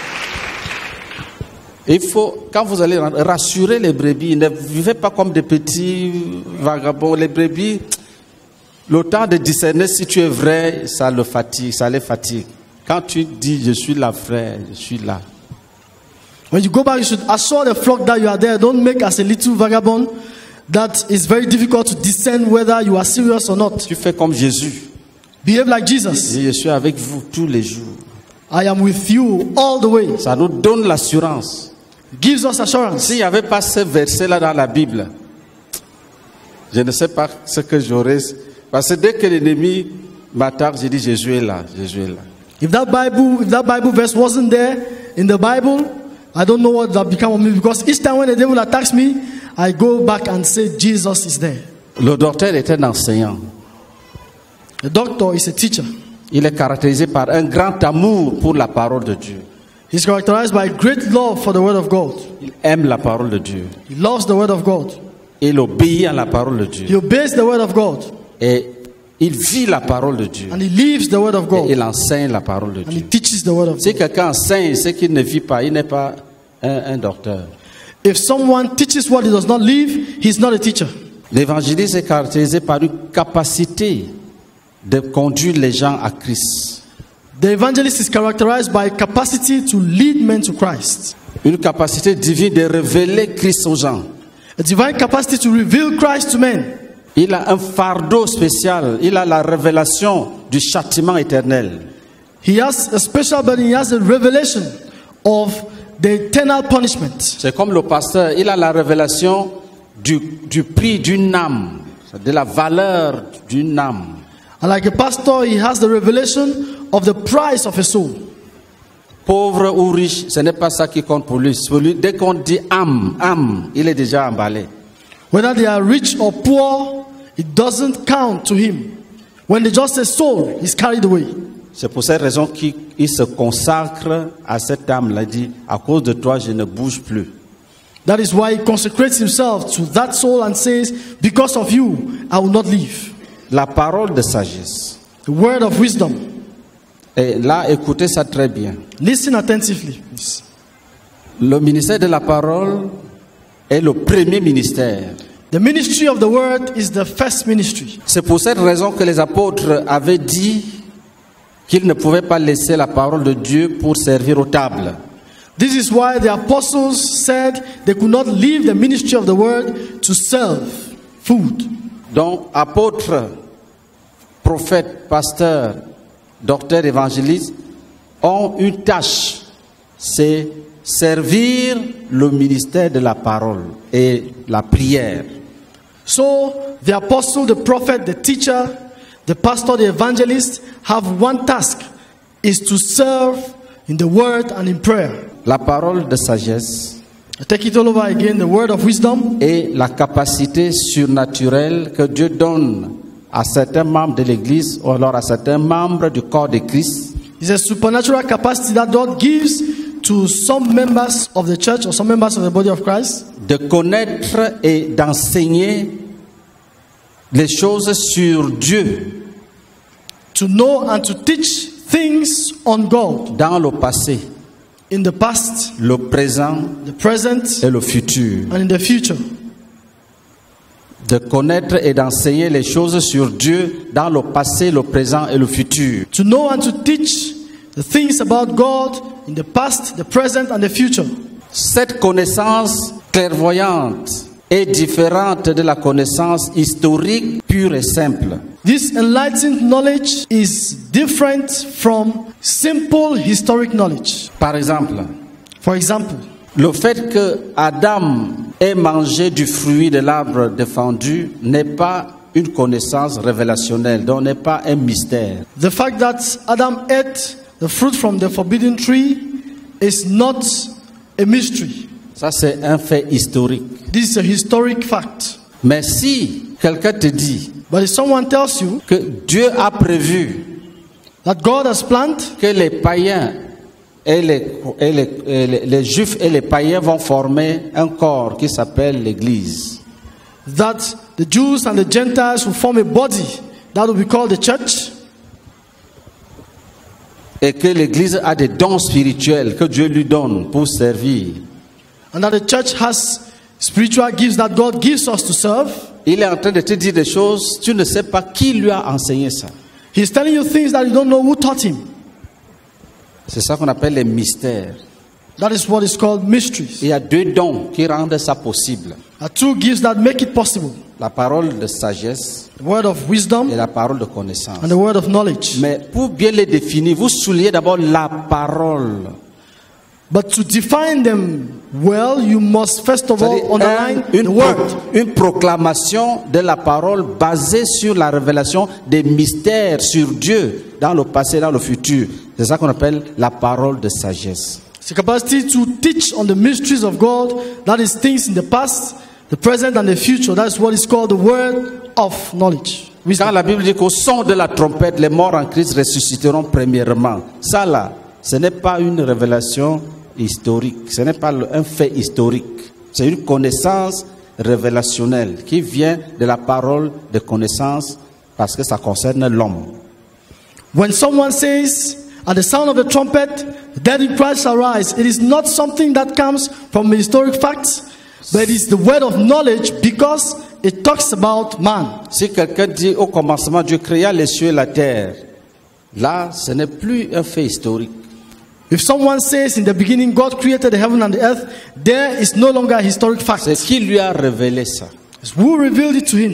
Il faut, quand vous allez rassurer les brebis, ne vivez pas comme des petits vagabonds. Les brebis, le temps de discerner si tu es vrai, ça les fatigue. Quand tu dis, je suis là, frère, je suis là. When you go back, you should assure the flock that you are there. Don't make as a little vagabond that it's very difficult to discern whether you are serious or not. Tu fais comme Jésus. Behave like Jesus. Je suis avec vous tous les jours. I am with you all the way. Ça nous donne l'assurance. Gives us assurance. S'il n'y avait pas ce verset-là dans la Bible, je ne sais pas ce que j'aurais. Parce que dès que l'ennemi m'attaque, je dis Jésus est là, Jésus est là. If that Bible verse wasn't there in the Bible, I don't know what that become of me, because each time when the devil attacks me, I go back and say Jesus is there. Le docteur est un enseignant. The doctor is a teacher. Il est caractérisé par un grand amour pour la parole de Dieu. He's characterized by great love for the word of God. Il aime la parole de Dieu. He loves the word of God. Il obéit à la parole de Dieu. He obeys the word of God. Et il vit la parole de Dieu. And he lives the word of God. Et il enseigne la parole de And he Dieu. teaches the word of Si God. quelqu'un enseigne ce qu'il ne vit pas, il n'est pas un docteur. If someone teaches what he does not live, he's not a teacher. L'évangéliste est caractérisé par une capacité de conduire les gens à Christ. The evangelist is characterized by capacity to lead men to Christ. Une capacité divine de révéler Christ aux gens. A divine capacity to reveal Christ to men. Il a un fardeau spécial. Il a la révélation du châtiment éternel. He has a special burden. He has a revelation of the eternal punishment. C'est comme le pasteur. Il a la révélation du prix d'une âme, de la valeur d'une âme. And like a pastor, he has the revelation of the price of a soul. Pauvre ou riche, ce n'est pas ça qui compte pour lui. Dès qu'on dit âme, il est déjà emballé. Whether they are rich or poor, it doesn't count to him. When they just say soul, he's carried away. C'est pour cette raison qu'il se consacre à cette âme-là. Il dit, à cause de toi, je ne bouge plus. That is why he consecrates himself to that soul and says, because of you, I will not leave. la parole de sagesse. The word of wisdom. Et là, écoutez ça très bien. Listen attentively, please. Le ministère de la parole est le premier ministère. The ministry of the word is the first ministry. C'est pour cette raison que les apôtres avaient dit qu'ils ne pouvaient pas laisser la parole de Dieu pour servir aux tables. This is why the apostles said they could not leave the ministry of the word to serve food. Donc, apôtres, prophètes, pasteurs, docteurs, évangélistes ont une tâche, c'est servir le ministère de la parole et la prière. So the apostle, the prophet, the teacher, the pastor, the evangelist have one task, is to serve in the word and in prayer. La parole de sagesse I take it all over again, the word of wisdom et la capacité surnaturelle que Dieu donne à certains membres de l'Église ou alors à certains membres du corps de Christ is a supernatural capacity that God gives to some members of the church or some members of the body of Christ de connaître et d'enseigner les choses sur Dieu to know and to teach things on God dans le passé, in the past, le présent the present, et le futur. and in the future. De connaître et d'enseigner les choses sur Dieu dans le passé, le présent et le futur. To know and to teach the things about God in the past, the present, and the future. Cette connaissance clairvoyante est différente de la connaissance historique pure et simple. This enlightened knowledge is different from simple historic knowledge. Par exemple, For example, le fait que Adam ait mangé du fruit de l'arbre défendu n'est pas une connaissance révélationnelle, donc n'est pas un mystère. the fact that Adam ate the fruit from the forbidden tree is not a mystery. Ça, c'est un fait historique. This is a historic fact. Mais si quelqu'un te dit But if someone tells you que Dieu a prévu that God has planned que les païens et les juifs et les païens vont former un corps qui s'appelle l'Église, that the Jews and the Gentiles will form a body that will be called the church, et que l'Église a des dons spirituels que Dieu lui donne pour servir, and that the church has spiritual gifts that God gives us to serve, il est en train de te dire des choses, tu ne sais pas qui lui a enseigné ça. he's telling you things that you don't know who taught him. C'est ça qu'on appelle les mystères. That is what is called mysteries. Il y a deux dons qui rendent ça possible. Are two gifts that make it possible. La parole de sagesse The word of et wisdom la parole de connaissance. and the word of knowledge. Mais pour bien les définir, vous soulignez d'abord la parole. But to define them well, you must first of all C'est-à-dire underline the word. une proclamation de la parole basée sur la révélation des mystères sur Dieu dans le passé, dans le futur. C'est ça qu'on appelle la parole de sagesse. It's the capacity to teach on the mysteries of God, that is things in the past, the present, and the future. That's what is called the word of knowledge. Quand Wisdom. la Bible dit qu'au son de la trompette, les morts en Christ ressusciteront premièrement. Ça là, ce n'est pas une révélation historique, ce n'est pas un fait historique. C'est une connaissance révélationnelle qui vient de la parole de connaissance parce que ça concerne l'homme. When someone says, at the sound of the trumpet, the dead in Christ shall rise, it is not something that comes from historic facts, but it is the word of knowledge because it talks about man. Si quelqu'un dit au commencement Dieu créa les cieux et la terre, là ce n'est plus un fait historique. If someone says in the beginning God created the heaven and the earth, there is no longer a historic fact. C'est qui lui a révélé ça. It's who revealed it to him.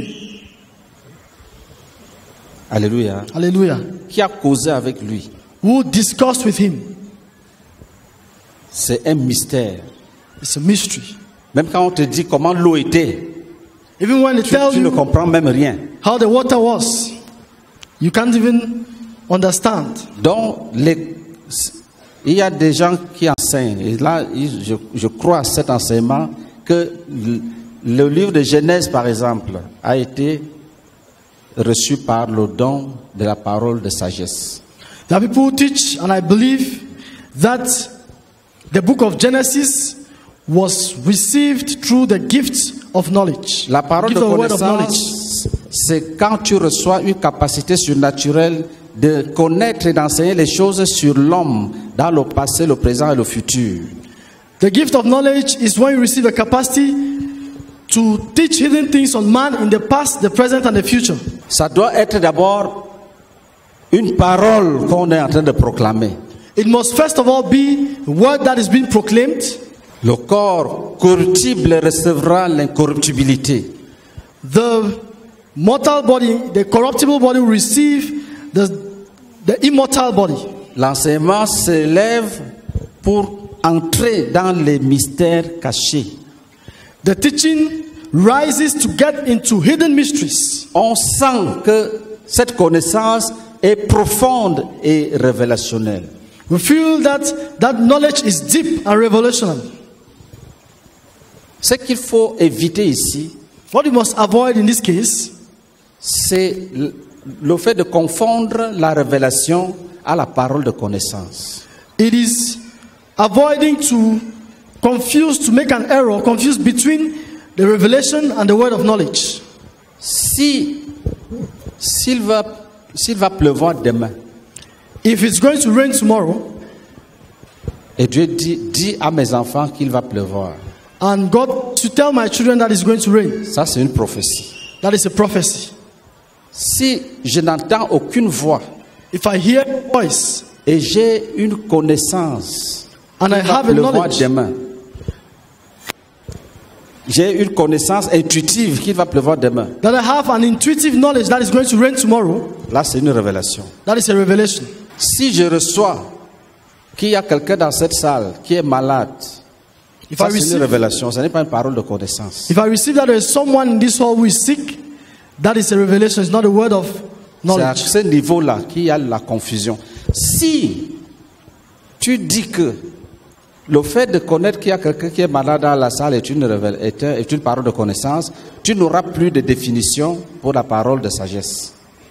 Alléluia. Hallelujah. Qui a causé avec lui. Who discussed with him. C'est un mystère. It's a mystery. Même quand on te dit comment l'eau était, Even when they tell tu ne you comprends même rien. how the water was, you can't even understand. Donc, il y a des gens qui enseignent, et là, je crois à cet enseignement, que le livre de Genèse, par exemple, a été reçu par le don de la parole de sagesse. There are people who teach, and I believe that the book of Genesis was received through the gift of knowledge. La parole Gift de of the word of knowledge. connaissance, c'est quand tu reçois une capacité surnaturelle de connaître et d'enseigner les choses sur l'homme dans le passé, le présent et le futur. The gift of knowledge is when you receive the capacity to teach hidden things on man in the past, the present and the future. Ça doit être d'abord une parole qu'on est en train de proclamer. It must first of all be a word that is being proclaimed. Le corps corruptible recevra l'incorruptibilité. The mortal body, the corruptible body will receive the immortal body. L'enseignement s'élève pour entrer dans les mystères cachés. The teaching rises to get into hidden mysteries. On sent que cette connaissance est profonde et révélationnelle. We feel that knowledge is deep and revelational. Ce qu'il faut éviter ici, What we must avoid in this case c'est le fait de confondre la révélation à la parole de connaissance. it is avoiding to make an error, confuse between the revelation and the word of knowledge. S'il va pleuvoir demain, If it's going to rain tomorrow, et Dieu dit à mes enfants qu'il va pleuvoir, and God to tell my children that it's going to rain, ça c'est une prophétie. that is a prophecy. Si je n'entends aucune voix If I hear a voice et j'ai une connaissance and I qu'il va have a pleuvoir knowledge, demain, j'ai une connaissance intuitive qu'il va pleuvoir demain, that I have an intuitive knowledge that is going to rain tomorrow, là c'est une révélation. that is a revelation. Si je reçois qu'il y a quelqu'un dans cette salle qui est malade, If ça I c'est une receive, révélation, ce n'est pas une parole de connaissance. if I receive that there is someone in this hall who is sick, that is a revelation. It's not a word of C'est à knowledge. ce niveau-là qu'il y a la confusion. Si tu dis que le fait de connaître qu'il y a quelqu'un qui est malade dans la salle est une parole de connaissance, tu n'auras plus de définition pour la parole de sagesse.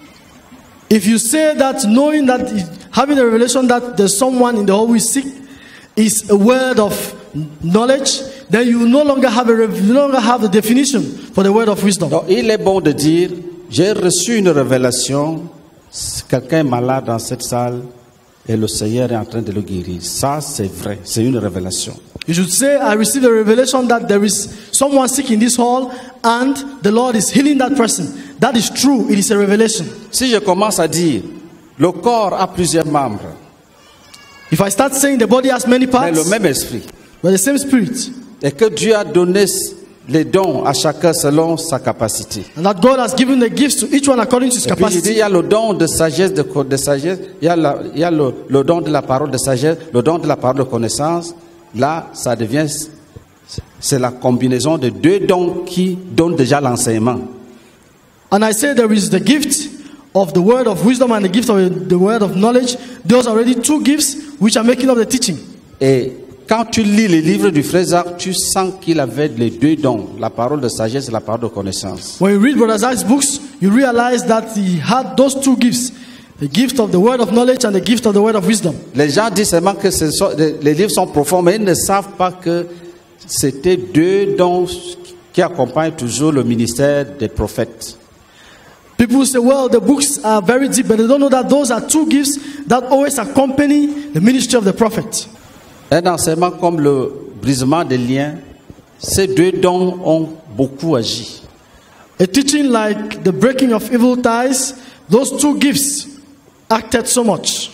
If you say that knowing that having a revelation that there's someone in the hall who is sick is a word of knowledge, then you no longer have the definition for the word of wisdom. Donc il est bon de dire, j'ai reçu une révélation, quelqu'un est malade dans cette salle et le Seigneur est en train de le guérir. Ça c'est vrai, c'est une révélation. You should say, I received a revelation that there is someone sick in this hall and the Lord is healing that person. That is true. It is a revelation. Si je commence à dire, le corps a plusieurs membres, If I start saying the body has many mais parts, le même esprit, but the same spirit, et que Dieu a donné les dons à chacun selon sa capacité. and that God has given the gifts to each one according to his Et puis il dit, il capacity, y a le don de sagesse, il y a le don de la parole de sagesse, le don de la parole de connaissance. Là, ça devient, c'est la combinaison de deux dons qui donnent déjà l'enseignement. and I say there is the gift of the word of wisdom and the gift of the word of knowledge. Those are already two gifts which are making up the teaching. Et quand tu lis les livres du frère Zach, tu sens qu'il avait les deux dons, la parole de sagesse et la parole de connaissance. When you read Brother Zach's books, you realize that he had those two gifts, the gift of the word of knowledge and the gift of the word of wisdom. Les gens disent seulement que les livres sont profonds, mais ils ne savent pas que c'était deux dons qui accompagnent toujours le ministère des prophètes. People say, well, the books are very deep, but they don't know that those are two gifts that always accompany the ministry of the prophet. Un enseignement comme le brisement des liens, ces deux dons ont beaucoup agi. A teaching like the breaking of evil ties, those two gifts acted so much.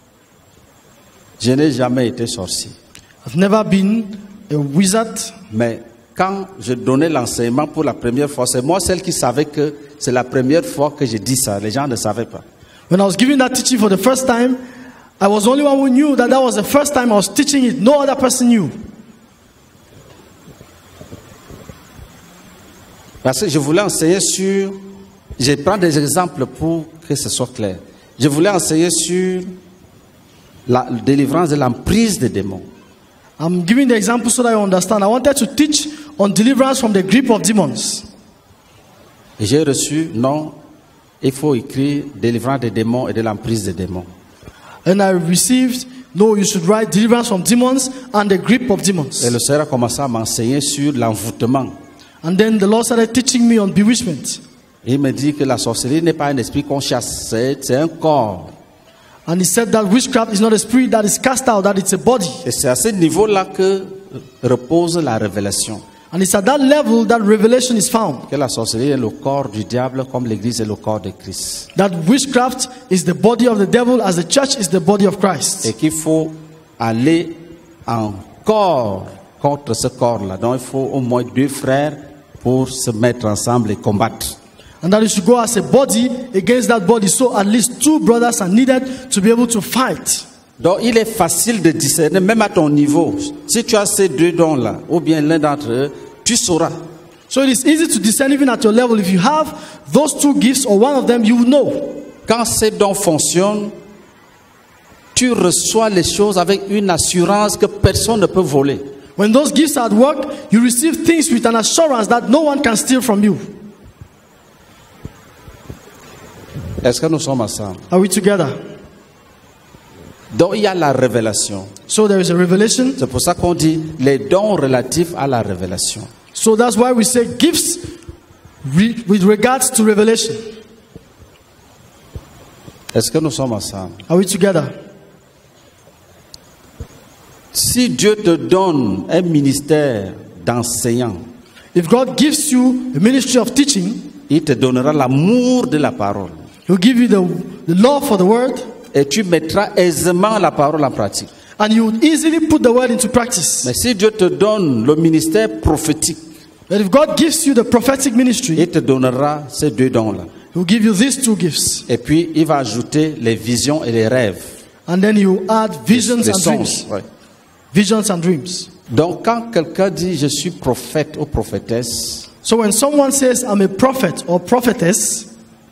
Je n'ai jamais été sorcier, I've never been a wizard, mais quand je donnais l'enseignement pour la première fois, c'est moi celle qui savait que c'est la première fois que je dis ça. Les gens ne savaient pas. when I was giving that teaching for the first time, I was the only one who knew that was the first time I was teaching it. No other person knew. Parce que je voulais enseigner sur... Je prends des exemples pour que ce soit clair. Je voulais enseigner sur la délivrance de l'emprise des démons. I'm giving the example so that you understand. I wanted to teach on deliverance from the grip of demons. Et j'ai reçu, non, il faut écrire délivrance des démons et de l'emprise des démons. And I received, no, you should write deliverance from demons and the grip of demons. Et le Seigneur a commencé à m'enseigner sur l'envoûtement. And then the Lord started teaching me on bewitchment. Il me dit que la sorcellerie n'est pas un esprit qu'on chasse, c'est un corps. And he said that witchcraft is not a spirit that is cast out, that it's a body. Et c'est à ce niveau-là que repose la révélation. And it's at that level that revelation is found. Que la sorcellerie est le corps du diable comme l'église est le corps de Christ. That witchcraft is the body of the devil as the church is the body of Christ. Et qu'il faut aller encore contre ce corps-là. Donc il faut au moins 2 frères pour se mettre ensemble et combattre. And that you should go as a body against that body. So at least 2 brothers are needed to be able to fight. Donc il est facile de discerner, même à ton niveau. Si tu as ces 2 dons-là, ou bien l'un d'entre eux, tu sauras. So it is easy to discern even at your level. If you have those 2 gifts or one of them, you will know. Quand ces dons fonctionnent, tu reçois les choses avec une assurance que personne ne peut voler. When those gifts are at work, you receive things with an assurance that no one can steal from you. Est-ce que nous sommes ensemble? Are we together? Donc il y a la révélation. So there is a revelation. C'est pour ça qu'on dit les dons relatifs à la révélation. So that's why we say gifts with regards to revelation. Est-ce que nous sommes ensemble? Are we together? Si Dieu te donne un ministère d'enseignant, If God gives you a ministry of teaching, il te donnera l'amour de la parole. He'll give you the love for the word, Et tu mettras aisément la parole en pratique. and you would easily put the word into practice. Mais si Dieu te donne le ministère prophétique, But if God gives you the prophetic ministry, il te donnera ces 2 dons-là. He'll give you these 2 gifts. Et puis il va ajouter les visions et les rêves. And then He will add visions les and dreams. songes. Ouais. Visions and dreams. Donc quand quelqu'un dit je suis prophète ou prophétesse, So when someone says, I'm a prophet or prophetess,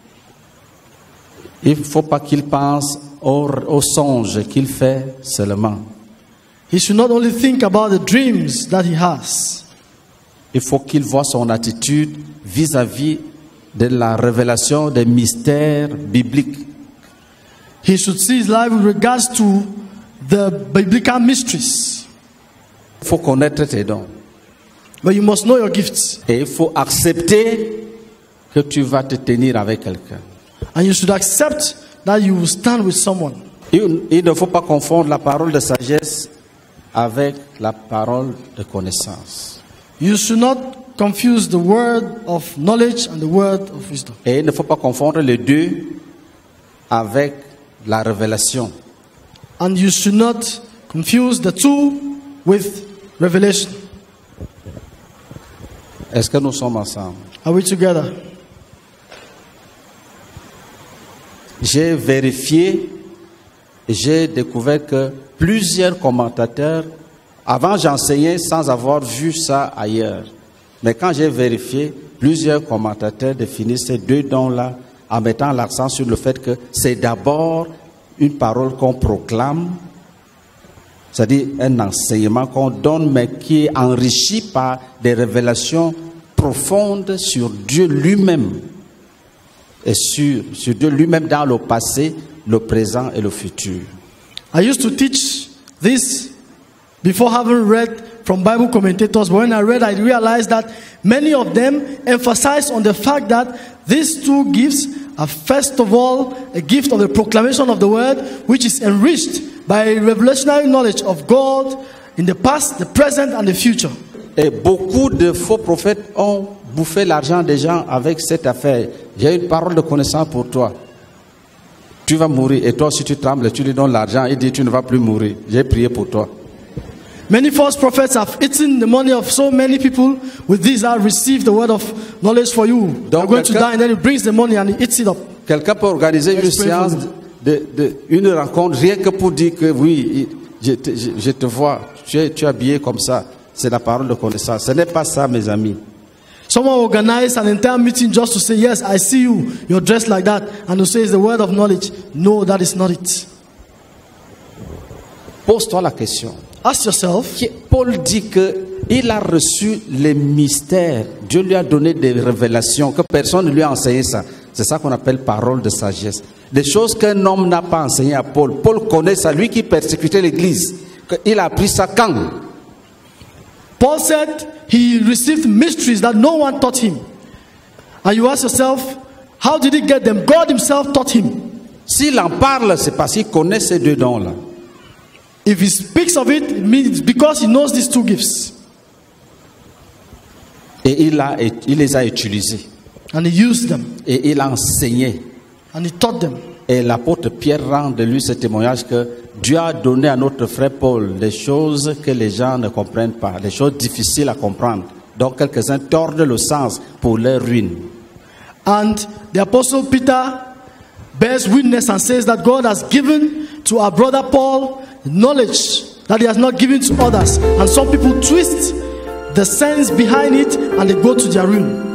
il ne faut pas qu'il pense aux songes qu'il fait seulement. he should not only think about the dreams that he has. Il faut qu'il voit son attitude vis-à-vis de la révélation des mystères bibliques. He should see his life with regards to the biblical mysteries. Il faut connaître tes dons. But you must know your gifts. Et il faut accepter que tu vas te tenir avec quelqu'un. And you should accept that you will stand with someone. Il ne faut pas confondre la parole de sagesse avec la parole de connaissance. You should not confuse the word of knowledge and the word of wisdom. Et il ne faut pas confondre les 2 avec la révélation. And you should not confuse the 2 with revelation. Est-ce que nous sommes ensemble? Are we together? J'ai vérifié, j'ai découvert que plusieurs commentateurs, avant j'enseignais sans avoir vu ça ailleurs, mais quand j'ai vérifié, plusieurs commentateurs définissent ces 2 dons-là en mettant l'accent sur le fait que c'est d'abord une parole qu'on proclame, c'est-à-dire un enseignement qu'on donne, mais qui est enrichi par des révélations profondes sur Dieu lui-même. Et sur Dieu lui-même dans le passé, le présent et le futur. I used to teach this before having read from Bible commentators, but when I read, I realized that many of them emphasize on the fact that these 2 gifts are first of all a gift of the proclamation of the word, which is enriched by revolutionary knowledge of God in the past, the present and the future. Et beaucoup de faux prophètes ont bouffé l'argent des gens avec cette affaire. J'ai une parole de connaissance pour toi. Tu vas mourir. Et toi, si tu trembles, tu lui donnes l'argent. Il dit, tu ne vas plus mourir. J'ai prié pour toi. Many false prophets have eaten the money of so many people. With these, I received the word of knowledge for you. You're going to die, and then he brings the money and he eats it up. Quelqu'un peut organiser une séance, une rencontre, rien que pour dire que oui, je te vois, tu es habillé comme ça. C'est la parole de connaissance. Ce n'est pas ça, mes amis. Someone organized an entire meeting just to say, yes, I see you. You're dressed like that. And to say it's the word of knowledge. No, that is not it. Pose-toi la question. Ask yourself. Paul dit qu'il a reçu les mystères. Dieu lui a donné des révélations que personne ne lui a enseigné ça. C'est ça qu'on appelle parole de sagesse. Des choses qu'un homme n'a pas enseigné à Paul. Paul connaît ça. Lui qui persécutait l'église. Il a appris ça quand? Paul said he received mysteries that no one taught him. And you ask yourself, How did he get them? God himself taught him. S'il en parle, c'est parce qu'il connaît ces deux dons-là. If he speaks of it, it means because he knows these two gifts. Et il les a utilisés. And he used them. Et il a enseigné. And he taught them. Et l'apôtre Pierre rend de lui ce témoignage que Dieu a donné à notre frère Paul des choses que les gens ne comprennent pas, des choses difficiles à comprendre. Donc quelques-uns tordent le sens pour leur ruine. And the apostle Peter bears witness and says that God has given to our brother Paul knowledge that he has not given to others. And some people twist the sense behind it and they go to their ruin.